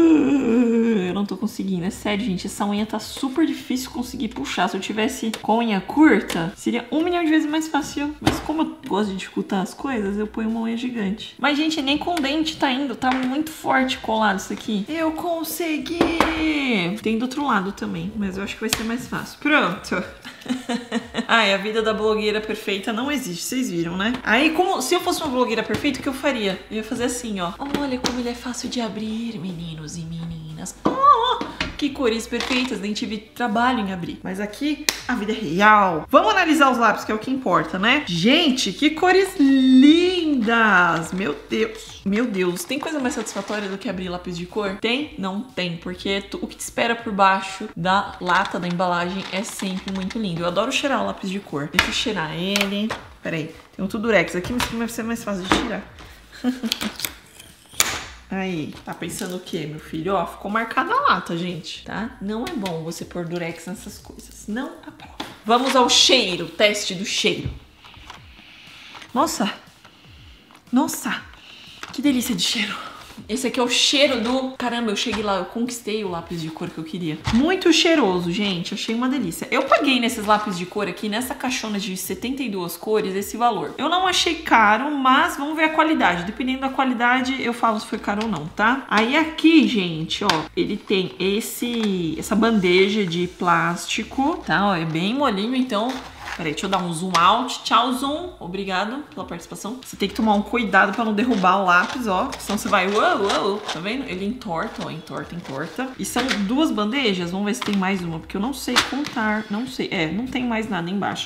Eu não tô conseguindo, é sério, gente. Essa unha tá super difícil conseguir puxar. Se eu tivesse com unha curta, seria 1 milhão de vezes mais fácil. Mas como eu gosto de dificultar as coisas, eu ponho uma unha gigante. Mas, gente, nem com dente tá indo. Tá muito forte colado isso aqui. Eu consegui! Tem do outro lado também, mas eu acho que vai ser mais fácil. Pronto. Ai, a vida da blogueira perfeita não existe, vocês viram, né? Aí, como se eu fosse uma blogueira perfeita, o que eu faria? Eu ia fazer assim, ó. Olha como ele é fácil de abrir, meninos e meninas. Que cores perfeitas, nem tive trabalho em abrir. Mas aqui, a vida é real. Vamos analisar os lápis, que é o que importa, né? Gente, que cores lindas! Meu Deus. Meu Deus, tem coisa mais satisfatória do que abrir lápis de cor? Tem? Não tem, porque o que te espera por baixo da lata, da embalagem, é sempre muito lindo. Eu adoro cheirar o lápis de cor. Deixa eu cheirar ele. Peraí, tem um Tudurex aqui, mas vai ser mais fácil de tirar. Aí, tá pensando o quê, meu filho? Ó, ficou marcada a lata, gente, tá? Não é bom você pôr durex nessas coisas. Não aprova. Vamos ao cheiro, teste do cheiro. Nossa, Nossa, que delícia de cheiro. Esse aqui é o cheiro do... Caramba, eu cheguei lá, eu conquistei o lápis de cor que eu queria. Muito cheiroso, gente. Achei uma delícia. Eu paguei nesses lápis de cor aqui, nessa caixona de 72 cores, esse valor. Eu não achei caro, mas vamos ver a qualidade. Dependendo da qualidade, eu falo se foi caro ou não, tá? Aí aqui, gente, ó, ele tem essa bandeja de plástico, tá? Ó, é bem molinho, então... Peraí, deixa eu dar um zoom out. Tchau, zoom. Obrigado pela participação. Você tem que tomar um cuidado pra não derrubar o lápis, ó. Senão você vai... Uou. Tá vendo? Ele entorta, ó. Entorta. E são duas bandejas. Vamos ver se tem mais uma, porque eu não sei contar. Não sei. Não tem mais nada embaixo.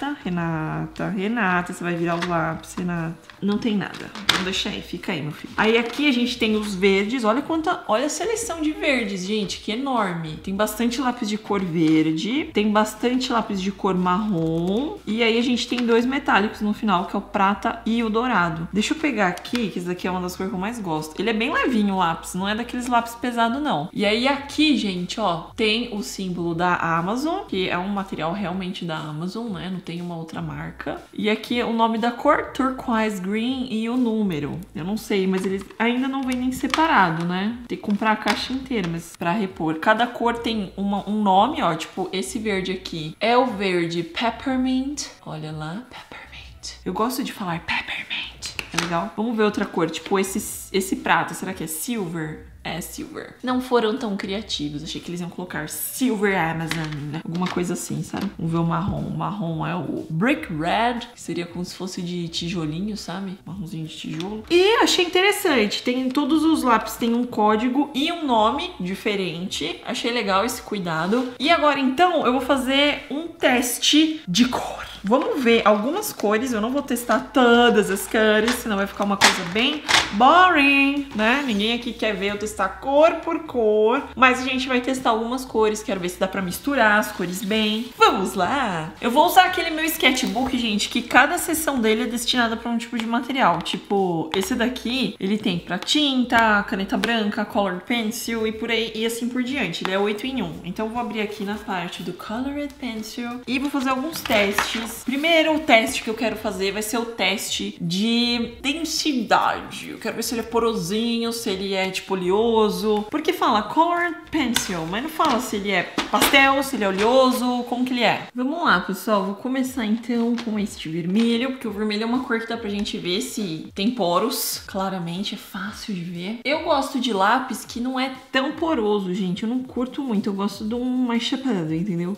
Renata. Você vai virar o lápis, Renata. Não tem nada. Vamos deixar aí. Fica aí, meu filho. Aí aqui a gente tem os verdes. Olha a seleção de verdes, gente. Que enorme. Tem bastante lápis de cor verde. Tem bastante lápis de cor marrom. E aí a gente tem dois metálicos no final, que é o prata e o dourado. Deixa eu pegar aqui, que esse daqui é uma das cores que eu mais gosto. Ele é bem levinho o lápis, não é daqueles lápis pesados, não. E aí aqui, gente, ó, tem o símbolo da Amazon, que é um material realmente da Amazon, né? Não tem uma outra marca. E aqui é o nome da cor, turquoise green, e o número. Eu não sei, mas eles ainda não vêm nem separado, né? Tem que comprar a caixa inteira, mas pra repor. Cada cor tem um nome, ó, tipo, esse verde aqui é o verde Peppermint. Olha lá, Peppermint. Eu gosto de falar Peppermint. É legal? Vamos ver outra cor. Tipo esse prata. Será que é Silver? É Silver. Não foram tão criativos. Achei que eles iam colocar Silver Amazon, né? Alguma coisa assim, sabe? Vamos ver o marrom. O marrom é o Brick Red, que seria como se fosse de tijolinho, sabe? Marronzinho de tijolo. E achei interessante. Tem todos os lápis tem um código e um nome diferente. Achei legal esse cuidado. E agora, então, eu vou fazer um teste de cor. Vamos ver algumas cores. Eu não vou testar todas as cores, senão vai ficar uma coisa bem boring, né? Ninguém aqui quer ver eu testar cor por cor, mas a gente vai testar algumas cores. Quero ver se dá pra misturar as cores bem. Vamos lá! Eu vou usar aquele meu sketchbook, gente, que cada seção dele é destinada pra um tipo de material. Tipo, esse daqui, ele tem pra tinta, caneta branca, colored pencil e por aí, e assim por diante. Ele é 8 em 1. Então eu vou abrir aqui na parte do colored pencil e vou fazer alguns testes. Primeiro, o teste que eu quero fazer vai ser o teste de densidade. Eu quero ver se ele é porosinho, se ele é tipo oleoso. Porque fala colored pencil, mas não fala se ele é pastel, se ele é oleoso, como que ele é. Vamos lá, pessoal. Vou começar então com este vermelho, porque o vermelho é uma cor que dá pra gente ver se tem poros. Claramente, é fácil de ver. Eu gosto de lápis que não é tão poroso, gente. Eu não curto muito. Eu gosto de um mais chapado, entendeu?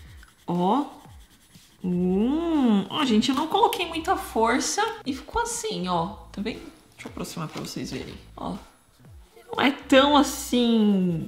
Ó. Ó, gente, eu não coloquei muita força e ficou assim, ó. Tá vendo? Deixa eu aproximar pra vocês verem. Ó. Não é tão assim...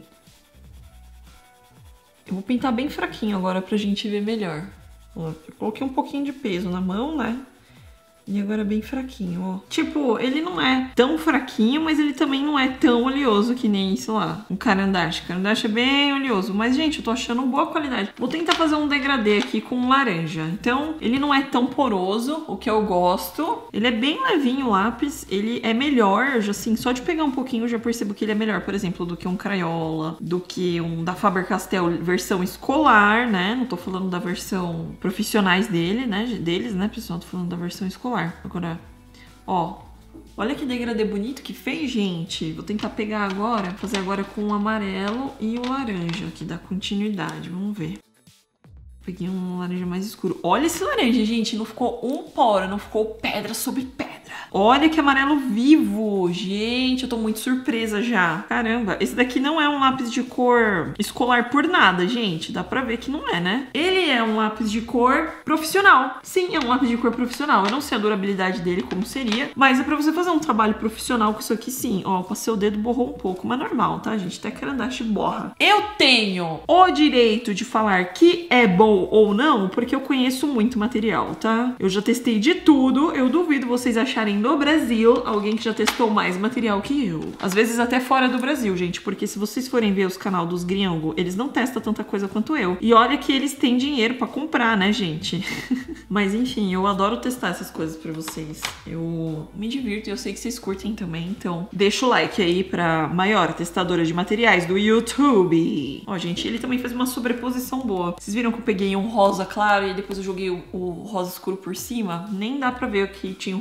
Eu vou pintar bem fraquinho agora pra gente ver melhor. Ó, eu coloquei um pouquinho de peso na mão, né? E agora bem fraquinho, ó. Tipo, ele não é tão fraquinho, mas ele também não é tão oleoso que nem, sei lá, um carandache. O carandache é bem oleoso. Mas, gente, eu tô achando boa qualidade. Vou tentar fazer um degradê aqui com laranja. Então, ele não é tão poroso, o que eu gosto. Ele é bem levinho o lápis. Ele é melhor, assim, só de pegar um pouquinho eu já percebo que ele é melhor, por exemplo, do que um Crayola, do que um da Faber-Castell versão escolar, né? Não tô falando da versão profissionais deles, né, pessoal? Tô falando da versão escolar. Agora, ó, olha que degradê bonito que fez, gente. Vou tentar pegar agora, fazer agora com o amarelo e o laranja, que dá continuidade. Vamos ver. Peguei um laranja mais escuro. Olha esse laranja, gente. Não ficou um poro, não ficou pedra sobre pedra. Olha que amarelo vivo. Gente, eu tô muito surpresa já. Caramba, esse daqui não é um lápis de cor escolar por nada, gente. Dá pra ver que não é, né? Ele é um lápis de cor profissional. Sim, é um lápis de cor profissional. Eu não sei a durabilidade dele, como seria. Mas é pra você fazer um trabalho profissional com isso aqui, sim. Ó, passei o dedo, borrou um pouco. Mas normal, tá, gente? Até carandache borra. Eu tenho o direito de falar que é bom ou não, porque eu conheço muito material, tá? Eu já testei de tudo. Eu duvido vocês acharem no Brasil alguém que já testou mais material que eu. Às vezes até fora do Brasil, gente, porque se vocês forem ver os canal dos gringos, eles não testam tanta coisa quanto eu. E olha que eles têm dinheiro pra comprar, né, gente? Mas enfim, eu adoro testar essas coisas pra vocês. Eu me divirto e eu sei que vocês curtem também, então deixa o like aí pra maior testadora de materiais do YouTube. Ó, gente, ele também fez uma sobreposição boa. Vocês viram que eu peguei um rosa claro e depois eu joguei o rosa escuro por cima? Nem dá pra ver que tinha um rosa claro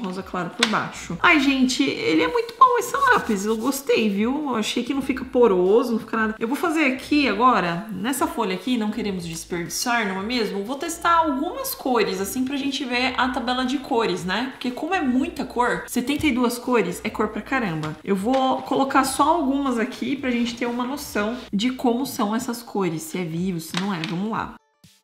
claro por baixo. Ai, gente, ele é muito bom esse lápis. Eu gostei, viu? Eu achei que não fica poroso, não fica nada. Eu vou fazer aqui agora, nessa folha aqui, não queremos desperdiçar, não é mesmo? Vou testar algumas cores, assim, pra gente ver a tabela de cores, né? Porque como é muita cor, 72 cores é cor pra caramba. Eu vou colocar só algumas aqui pra gente ter uma noção de como são essas cores, se é vivo, se não é. Vamos lá.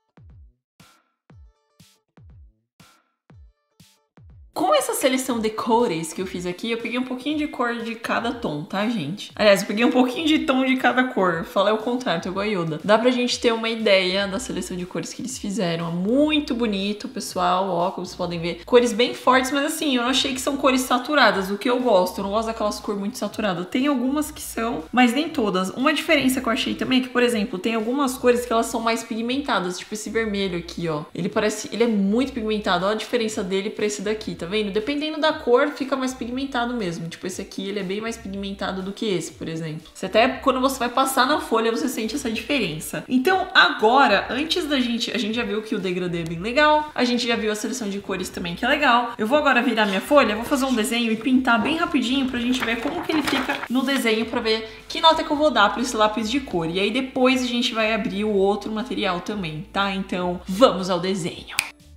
Com essa seleção de cores que eu fiz aqui, eu peguei um pouquinho de cor de cada tom, tá, gente? Aliás, eu peguei um pouquinho de tom de cada cor. Falei o contrário, tô igual a Yoda. Dá pra gente ter uma ideia da seleção de cores que eles fizeram. É muito bonito, pessoal. Ó, como vocês podem ver. Cores bem fortes, mas assim, eu não achei que são cores saturadas, o que eu gosto. Eu não gosto daquelas cores muito saturadas. Tem algumas que são, mas nem todas. Uma diferença que eu achei também é que, por exemplo, tem algumas cores que elas são mais pigmentadas. Tipo esse vermelho aqui, ó. Ele é muito pigmentado. Olha a diferença dele pra esse daqui, tá vendo? Dependendo da cor, fica mais pigmentado mesmo. Tipo, esse aqui, ele é bem mais pigmentado do que esse, por exemplo. Você até, quando você vai passar na folha, você sente essa diferença. Então, agora, antes da gente... A gente já viu que o degradê é bem legal. A gente já viu a seleção de cores também, que é legal. Eu vou agora virar minha folha, vou fazer um desenho e pintar bem rapidinho pra gente ver como que ele fica no desenho, pra ver que nota que eu vou dar pra esse lápis de cor. E aí, depois, a gente vai abrir o outro material também, tá? Então, vamos ao desenho.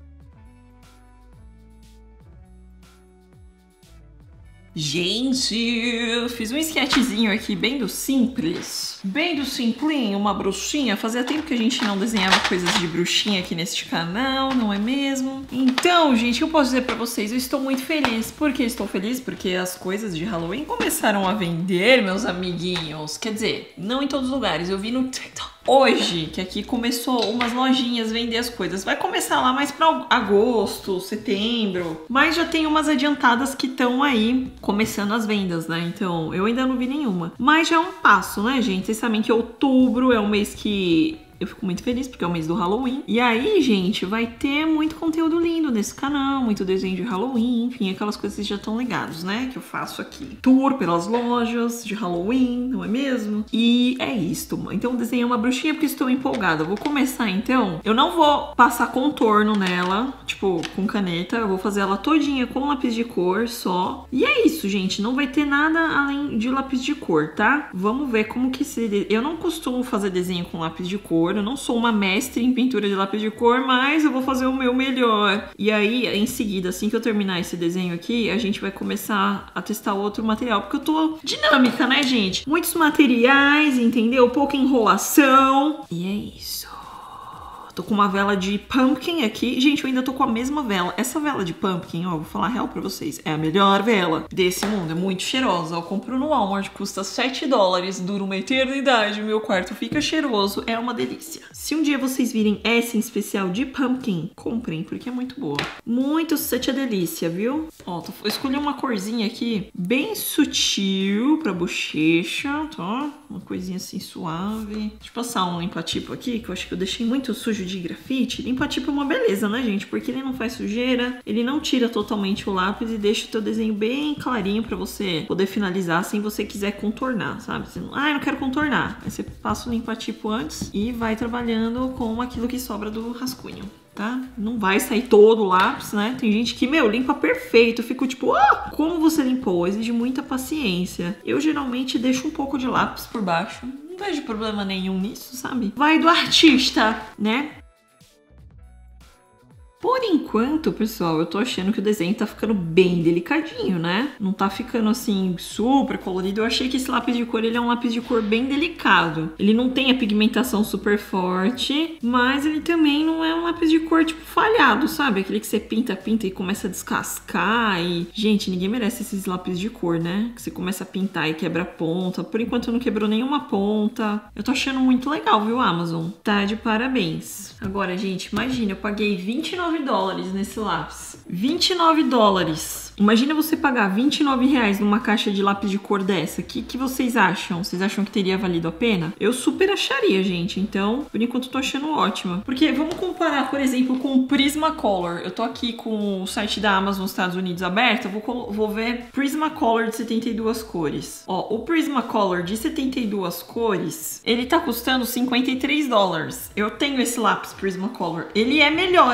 Gente, eu fiz um sketchzinho aqui bem do simples, bem do simplinho, uma bruxinha. Fazia tempo que a gente não desenhava coisas de bruxinha aqui neste canal, não é mesmo? Então, gente, eu posso dizer pra vocês, eu estou muito feliz. Por que estou feliz? Porque as coisas de Halloween começaram a vender, meus amiguinhos. Quer dizer, não em todos os lugares, eu vi no TikTok. Hoje, que aqui começou umas lojinhas vender as coisas. Vai começar lá mais pra agosto, setembro. Mas já tem umas adiantadas que estão aí começando as vendas, né? Então, eu ainda não vi nenhuma. Mas já é um passo, né, gente? Vocês sabem que outubro é um mês que... eu fico muito feliz porque é o mês do Halloween. E aí, gente, vai ter muito conteúdo lindo nesse canal, muito desenho de Halloween, enfim, aquelas coisas que já estão ligados, né? Que eu faço aqui. Tour pelas lojas de Halloween, não é mesmo? E é isto. Então, desenhei uma bruxinha porque estou empolgada. Eu vou começar, então. Eu não vou passar contorno nela, tipo, com caneta. Eu vou fazer ela todinha com lápis de cor só. E é isso, gente. Não vai ter nada além de lápis de cor, tá? Vamos ver como que se... Eu não costumo fazer desenho com lápis de cor. Eu não sou uma mestre em pintura de lápis de cor, mas eu vou fazer o meu melhor. E aí, em seguida, assim que eu terminar esse desenho aqui, a gente vai começar a testar outro material, porque eu tô dinâmica, né, gente? Muitos materiais, entendeu? Pouca enrolação. E é isso. Tô com uma vela de pumpkin aqui. Gente, eu ainda tô com a mesma vela. Essa vela de pumpkin, ó, vou falar a real pra vocês, é a melhor vela desse mundo. É muito cheirosa. Eu compro no Walmart, custa $7, dura uma eternidade. Meu quarto fica cheiroso, é uma delícia. Se um dia vocês virem essa em especial de pumpkin, comprem, porque é muito boa. Muito such a delícia, viu? Ó, eu escolhi uma corzinha aqui bem sutil pra bochecha, tá? Uma coisinha assim suave. Deixa eu passar um limpa-tipo aqui, que eu acho que eu deixei muito sujo de grafite. Limpa-tipo é uma beleza, né, gente? Porque ele não faz sujeira, ele não tira totalmente o lápis e deixa o teu desenho bem clarinho pra você poder finalizar sem você quiser contornar, sabe? Você não, eu não quero contornar. Aí você passa o limpa-tipo antes e vai trabalhando com aquilo que sobra do rascunho. Tá? Não vai sair todo o lápis, né? Tem gente que, limpa perfeito. Eu fico tipo, como você limpou? Exige muita paciência. Eu geralmente deixo um pouco de lápis por baixo. Não vejo problema nenhum nisso, sabe? Vai do artista, né? Por enquanto, pessoal, eu tô achando que o desenho tá ficando bem delicadinho, né? Não tá ficando assim super colorido. Eu achei que esse lápis de cor, ele é um lápis de cor bem delicado. Ele não tem a pigmentação super forte, mas ele também não é um lápis de cor tipo falhado, sabe? Aquele que você pinta e começa a descascar e... Gente, ninguém merece esses lápis de cor, né? Que você começa a pintar e quebra a ponta. Por enquanto não quebrou nenhuma ponta. Eu tô achando muito legal, viu, Amazon? Tá de parabéns. Agora, gente, imagina, eu paguei $29 nesse lápis. $29. Imagina você pagar R$29 numa caixa de lápis de cor dessa. O que vocês acham? Vocês acham que teria valido a pena? Eu super acharia, gente. Então, por enquanto, eu tô achando ótima. Porque vamos comparar, por exemplo, com o Prismacolor. Eu tô aqui com o site da Amazon Estados Unidos aberto. Eu vou ver Prismacolor de 72 cores. Ó, o Prismacolor de 72 cores, ele tá custando $53. Eu tenho esse lápis Prismacolor. Ele é melhor, assim. Ele é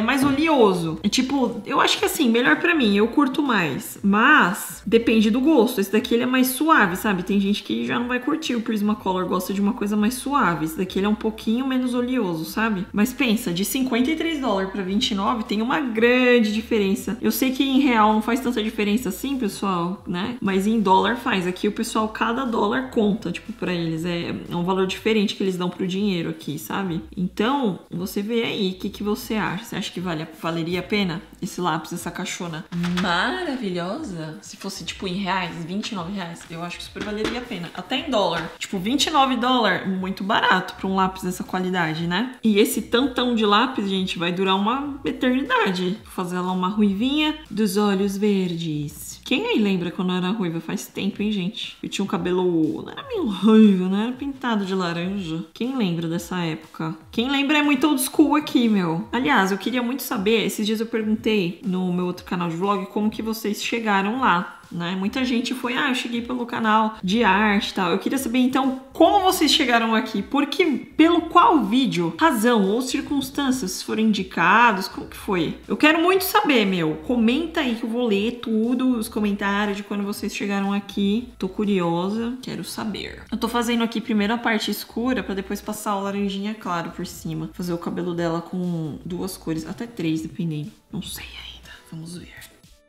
mais oleoso. É tipo, eu acho que assim, melhor pra mim, eu curto mais. Mas depende do gosto. Esse daqui ele é mais suave, sabe? Tem gente que já não vai curtir o Prismacolor, gosta de uma coisa mais suave. Esse daqui ele é um pouquinho menos oleoso, sabe? Mas pensa, de $53 pra 29 tem uma grande diferença. Eu sei que em real não faz tanta diferença assim, pessoal, né? Mas em dólar faz. Aqui o pessoal, cada dólar conta, tipo, pra eles. É um valor diferente que eles dão pro dinheiro aqui, sabe? Então, você vê aí, o que você acha? Você acha que valeria a pena esse lápis, essa caixona maravilhosa? Se fosse, tipo, em reais, R$29, eu acho que super valeria a pena. Até em dólar. Tipo, $29, muito barato pra um lápis dessa qualidade, né? E esse tantão de lápis, gente, vai durar uma eternidade. Vou fazer ela uma ruivinha dos olhos verdes. Quem aí lembra quando eu era ruiva? Faz tempo, hein, gente? Eu tinha um cabelo... Não era meio ruivo, né? Era pintado de laranja. Quem lembra dessa época? Quem lembra é muito old school aqui, meu. Aliás, eu queria muito saber... Esses dias eu perguntei no meu outro canal de vlog como que vocês chegaram lá. Né? Muita gente foi, eu cheguei pelo canal de arte e tal. Eu queria saber, então, como vocês chegaram aqui? Porque, pelo qual vídeo, razão ou circunstâncias foram indicados? Como que foi? Eu quero muito saber, meu. Comenta aí que eu vou ler tudo, os comentários de quando vocês chegaram aqui. Tô curiosa, quero saber. Eu tô fazendo aqui primeiro a parte escura pra depois passar o laranjinha claro por cima. Fazer o cabelo dela com 2 cores, até 3, dependendo. Não sei ainda, vamos ver.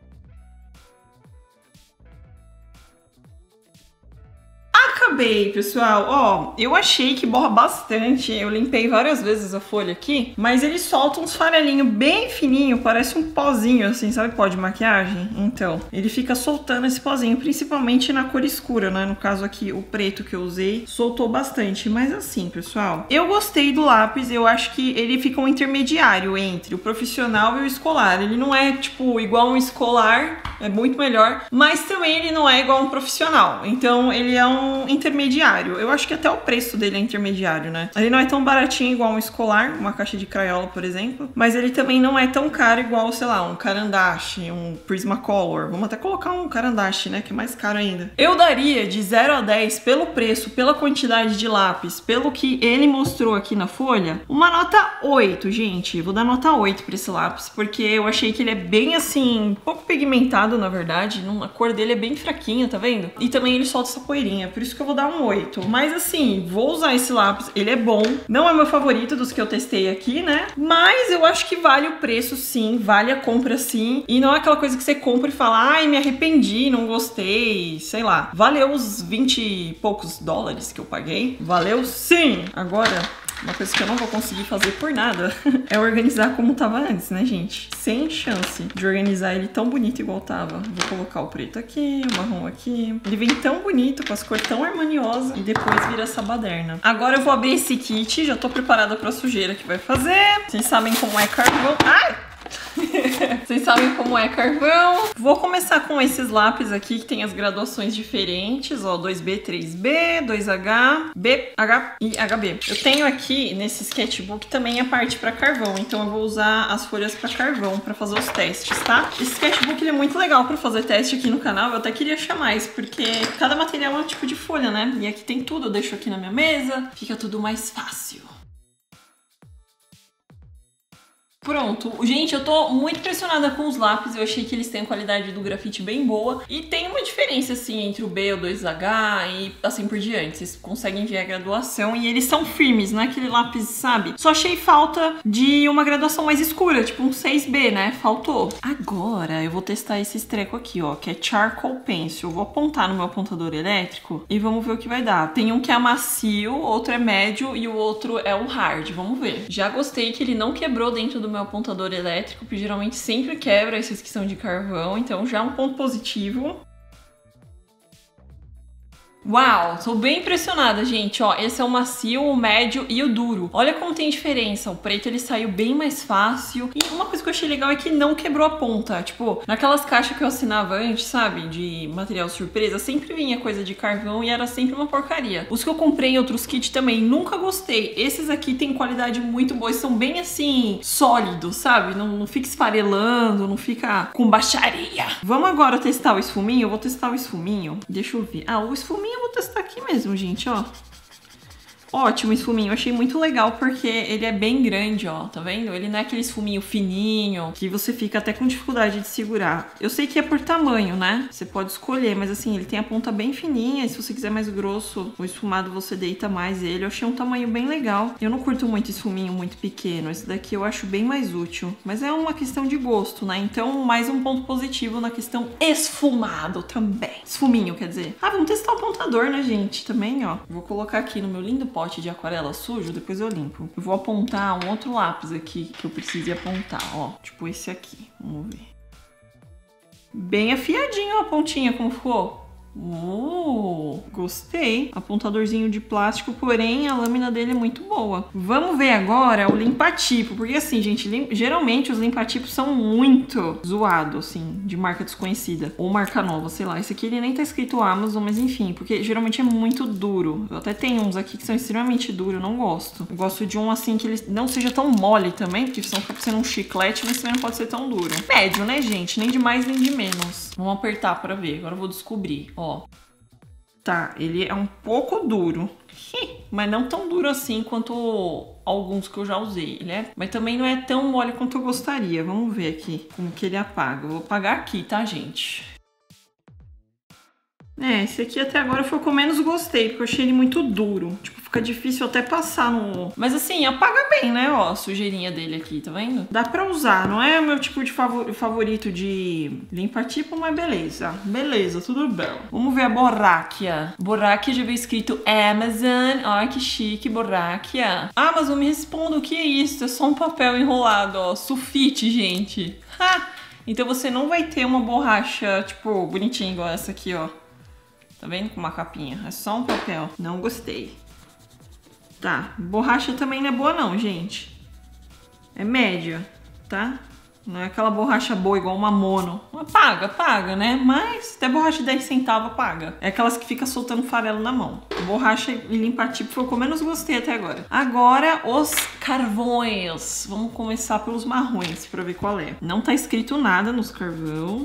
Acabei, pessoal. Ó, eu achei que borra bastante. Eu limpei várias vezes a folha aqui, mas ele solta uns farelinhos bem fininho, parece um pozinho assim, sabe pó de maquiagem? Então, ele fica soltando esse pozinho, principalmente na cor escura, né? No caso aqui, o preto que eu usei, soltou bastante. Mas assim, pessoal, eu gostei do lápis. Eu acho que ele fica um intermediário entre o profissional e o escolar. Ele não é, tipo, igual um escolar, é muito melhor, mas também ele não é igual um profissional. Então, ele é um intermediário. Eu acho que até o preço dele é intermediário, né? Ele não é tão baratinho igual um escolar, uma caixa de crayola, por exemplo, mas ele também não é tão caro igual, sei lá, um Carandache, um Prismacolor. Vamos até colocar um Carandache, né? Que é mais caro ainda. Eu daria de 0 a 10 pelo preço, pela quantidade de lápis, pelo que ele mostrou aqui na folha, uma nota 8, gente. Vou dar nota 8 pra esse lápis, porque eu achei que ele é bem assim, um pouco pigmentado, na verdade. A cor dele é bem fraquinha, tá vendo? E também ele solta essa poeirinha, por isso que eu vou dar um 8. Mas assim, vou usar esse lápis, ele é bom. Não é meu favorito dos que eu testei aqui, né? Mas eu acho que vale o preço sim, vale a compra sim. E não é aquela coisa que você compra e fala, ai, me arrependi, não gostei, sei lá. Valeu os 20 e poucos dólares que eu paguei. Valeu sim! Agora... uma coisa que eu não vou conseguir fazer por nada é organizar como tava antes, né, gente? Sem chance de organizar ele tão bonito igual tava. Vou colocar o preto aqui, o marrom aqui. Ele vem tão bonito, com as cores tão harmoniosas e depois vira essa baderna. Agora eu vou abrir esse kit, já tô preparada pra sujeira que vai fazer. Vocês sabem como é carvão. Ai! Vocês sabem como é carvão. Vou começar com esses lápis aqui que tem as graduações diferentes, ó, 2B, 3B, 2H, B, H e HB. Eu tenho aqui nesse sketchbook também a parte para carvão, então eu vou usar as folhas para carvão para fazer os testes, tá? Esse sketchbook ele é muito legal para fazer teste aqui no canal, eu até queria achar mais, porque cada material é um tipo de folha, né? E aqui tem tudo, eu deixo aqui na minha mesa, fica tudo mais fácil. Pronto, gente, eu tô muito impressionada com os lápis, eu achei que eles têm a qualidade do grafite bem boa e tem uma diferença assim entre o B, o 2H e assim por diante, vocês conseguem ver a graduação e eles são firmes, não é aquele lápis, sabe? Só achei falta de uma graduação mais escura, tipo um 6B, né? Faltou. Agora eu vou testar esse treco aqui, ó, que é Charcoal Pencil. Eu vou apontar no meu apontador elétrico e vamos ver o que vai dar. Tem um que é macio, outro é médio e o outro é o hard, vamos ver. Já gostei que ele não quebrou dentro do meu apontador elétrico, que geralmente sempre quebra esses que são de carvão, então já é um ponto positivo. Uau, tô bem impressionada, gente, ó, esse é o macio, o médio e o duro. Olha como tem diferença, o preto ele saiu bem mais fácil. E uma coisa que eu achei legal é que não quebrou a ponta, tipo, naquelas caixas que eu assinava antes, sabe, de material surpresa, sempre vinha coisa de carvão e era sempre uma porcaria. Os que eu comprei em outros kits também, nunca gostei. Esses aqui tem qualidade muito boa, são bem assim, sólidos, sabe, não fica esfarelando, não fica com baixaria. Vamos agora testar o esfuminho? Eu vou testar o esfuminho, deixa eu ver. Ah, o esfuminho eu vou testar aqui mesmo, gente, ó. Ótimo esfuminho, eu achei muito legal porque ele é bem grande, ó, tá vendo? Ele não é aquele esfuminho fininho que você fica até com dificuldade de segurar. Eu sei que é por tamanho, né? Você pode escolher, mas assim, ele tem a ponta bem fininha e se você quiser mais grosso, o esfumado você deita mais ele. Eu achei um tamanho bem legal. Eu não curto muito esfuminho muito pequeno, esse daqui eu acho bem mais útil. Mas é uma questão de gosto, né? Então, mais um ponto positivo na questão esfumado também. Esfuminho, quer dizer. Ah, vamos testar o apontador, né, gente? Também, ó. Vou colocar aqui no meu lindo pote de aquarela sujo, depois eu limpo. Eu vou apontar um outro lápis aqui que eu preciso apontar, ó. Tipo esse aqui. Vamos ver. Bem afiadinho a pontinha, como ficou? Gostei. Apontadorzinho de plástico, porém a lâmina dele é muito boa. Vamos ver agora o limpa-tipo, porque assim, gente, geralmente os limpa-tipos são muito zoados, assim, de marca desconhecida. Ou marca nova, sei lá. Esse aqui ele nem tá escrito Amazon, mas enfim, porque geralmente é muito duro. Eu até tenho uns aqui que são extremamente duros, eu não gosto. Eu gosto de um assim que ele não seja tão mole também, porque senão fica sendo um chiclete, mas também não pode ser tão duro. Médio, né, gente? Nem de mais, nem de menos. Vamos apertar pra ver, agora eu vou descobrir. Ó. Tá, ele é um pouco duro, mas não tão duro assim quanto alguns que eu já usei. Mas também não é tão mole quanto eu gostaria. Vamos ver aqui como que ele apaga. Eu vou apagar aqui, tá, gente? Esse aqui até agora foi o que eu menos gostei, porque eu achei ele muito duro. Tipo, fica difícil até passar no... Mas assim, apaga bem, né? Ó, a sujeirinha dele aqui, tá vendo? Dá pra usar, não é o meu tipo de favorito de limpa-tipo, mas beleza. Beleza, tudo bem. Vamos ver a Borracha. Borracha já veio escrito Amazon. Ai, que chique, Borracha. Amazon, me responda, o que é isso? É só um papel enrolado, ó. Sulfite, gente. Ha! Então você não vai ter uma borracha, tipo, bonitinha igual essa aqui, ó. Tá vendo? Com uma capinha. É só um papel. Não gostei. Tá. Borracha também não é boa não, gente. É média, tá? Não é aquela borracha boa igual uma Mono. Paga, né? Mas até borracha de 10 centavos paga. É aquelas que fica soltando farelo na mão. Borracha e limpa-tipo foi o que eu menos gostei até agora. Agora, os carvões. Vamos começar pelos marrons pra ver qual é. Não tá escrito nada nos carvão.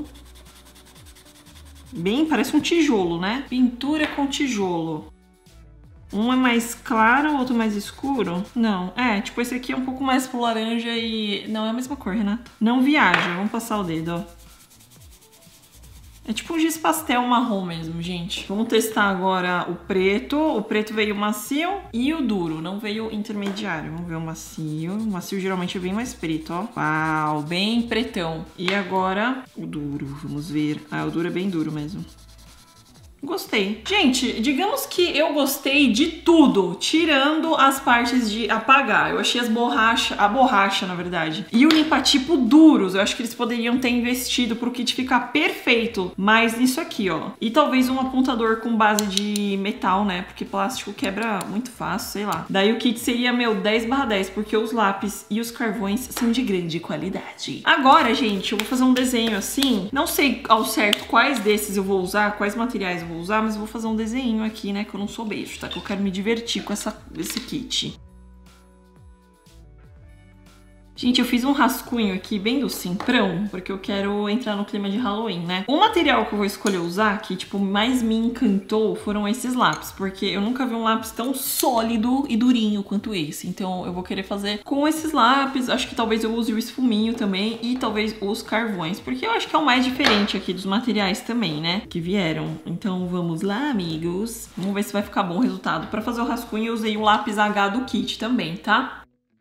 Bem, parece um tijolo, né? Pintura com tijolo. Um é mais claro, o outro mais escuro? Não, tipo esse aqui é um pouco mais pro laranja e... Não, é a mesma cor, Renata. Não viaja, vamos passar o dedo, ó. É tipo um giz pastel marrom mesmo, gente. Vamos testar agora o preto. O preto veio macio e o duro, não veio intermediário. Vamos ver o macio. O macio geralmente é bem mais preto, ó. Uau, bem pretão. E agora o duro, vamos ver. Ah, o duro é bem duro mesmo. Gostei. Gente, digamos que eu gostei de tudo, tirando as partes de apagar. Eu achei a borracha, na verdade, e o limpa-tipo duros. Eu acho que eles poderiam ter investido pro kit ficar perfeito, mas nisso aqui, ó. E talvez um apontador com base de metal, né? Porque plástico quebra muito fácil, sei lá. Daí o kit seria, meu, 10/10, porque os lápis e os carvões são de grande qualidade. Agora, gente, eu vou fazer um desenho assim. Não sei ao certo quais desses eu vou usar, quais materiais eu vou usar, mas eu vou fazer um desenho aqui, né, que eu não sou beijo, tá? Que eu quero me divertir com esse kit. Gente, eu fiz um rascunho aqui bem do simprão, porque eu quero entrar no clima de Halloween, né? O material que eu vou escolher usar, que, tipo, mais me encantou, foram esses lápis, porque eu nunca vi um lápis tão sólido e durinho quanto esse. Então, eu vou querer fazer com esses lápis. Acho que talvez eu use o esfuminho também e talvez os carvões, porque eu acho que é o mais diferente aqui dos materiais também, né? Que vieram. Então, vamos lá, amigos. Vamos ver se vai ficar bom o resultado. Pra fazer o rascunho, eu usei o lápis H do kit também, tá?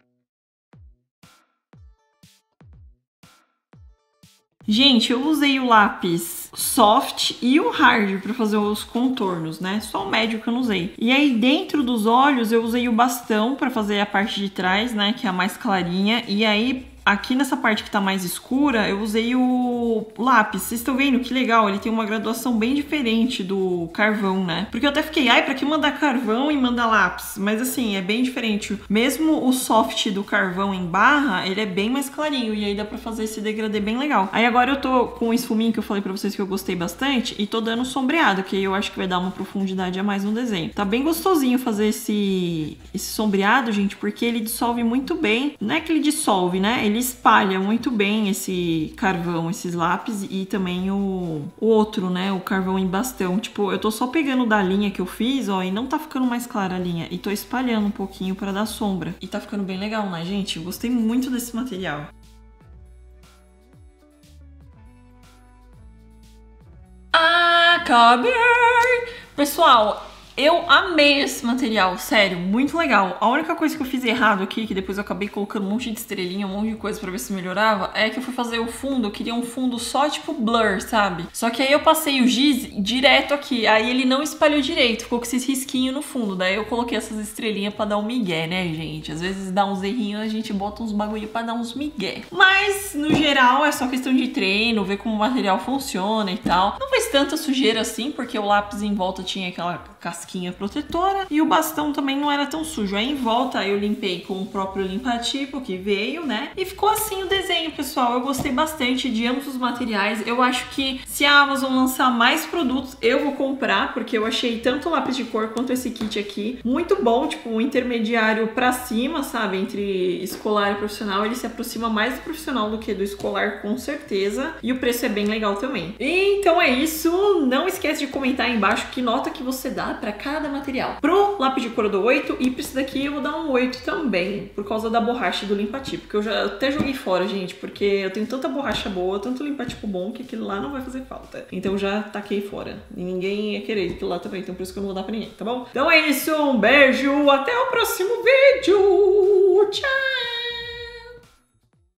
Gente, eu usei o lápis soft e o hard pra fazer os contornos, né? Só o médio que eu não usei. E aí, dentro dos olhos, eu usei o bastão pra fazer a parte de trás, né? Que é a mais clarinha. E aí, aqui nessa parte que tá mais escura, eu usei o lápis. Vocês estão vendo que legal? Ele tem uma graduação bem diferente do carvão, né? Porque eu até fiquei, ai, pra que mandar carvão e mandar lápis? Mas assim, é bem diferente. Mesmo o soft do carvão em barra, ele é bem mais clarinho. E aí dá pra fazer esse degradê bem legal. Aí agora eu tô com o esfuminho que eu falei pra vocês que eu gostei bastante. E tô dando sombreado, que aí eu acho que vai dar uma profundidade a mais no desenho. Tá bem gostosinho fazer esse sombreado, gente, porque ele dissolve muito bem. Não é que ele dissolve, né? ele espalha muito bem esse carvão, esses lápis e também o outro, né, o carvão em bastão. Tipo, eu tô só pegando da linha que eu fiz, ó, e não tá ficando mais clara a linha. E tô espalhando um pouquinho pra dar sombra. E tá ficando bem legal, né, gente? Eu gostei muito desse material. Acabei! Pessoal, eu amei esse material, sério, muito legal. A única coisa que eu fiz errado aqui, que depois eu acabei colocando um monte de estrelinha, um monte de coisa pra ver se melhorava, é que eu fui fazer o fundo, eu queria um fundo só tipo blur, sabe? Só que aí eu passei o giz direto aqui, aí ele não espalhou direito, ficou com esses risquinhos no fundo. Daí eu coloquei essas estrelinhas pra dar um migué, né, gente? Às vezes dá uns errinhos, a gente bota uns bagulho pra dar uns migué. Mas, no geral, é só questão de treino, ver como o material funciona e tal. Não fez tanta sujeira assim, porque o lápis em volta tinha aquela casquinha protetora e o bastão também não era tão sujo. Aí em volta eu limpei com o próprio limpa-tipo que veio, né? E ficou assim o desenho, pessoal. Eu gostei bastante de ambos os materiais. Eu acho que se a Amazon lançar mais produtos, eu vou comprar, porque eu achei tanto o lápis de cor quanto esse kit aqui muito bom, tipo um intermediário pra cima, sabe? Entre escolar e profissional. Ele se aproxima mais do profissional do que do escolar, com certeza. E o preço é bem legal também. Então é isso. Não esquece de comentar aí embaixo que nota que você dá pra cada material. Pro lápis de cor eu dou 8 e pra esse daqui eu vou dar um 8 também, por causa da borracha do limpa-tipo, que eu já até joguei fora, gente, porque eu tenho tanta borracha boa, tanto limpa-tipo bom, que aquilo lá não vai fazer falta. Então eu já taquei fora. E ninguém ia querer aquilo lá também, então por isso que eu não vou dar pra ninguém, tá bom? Então é isso, um beijo, até o próximo vídeo! Tchau!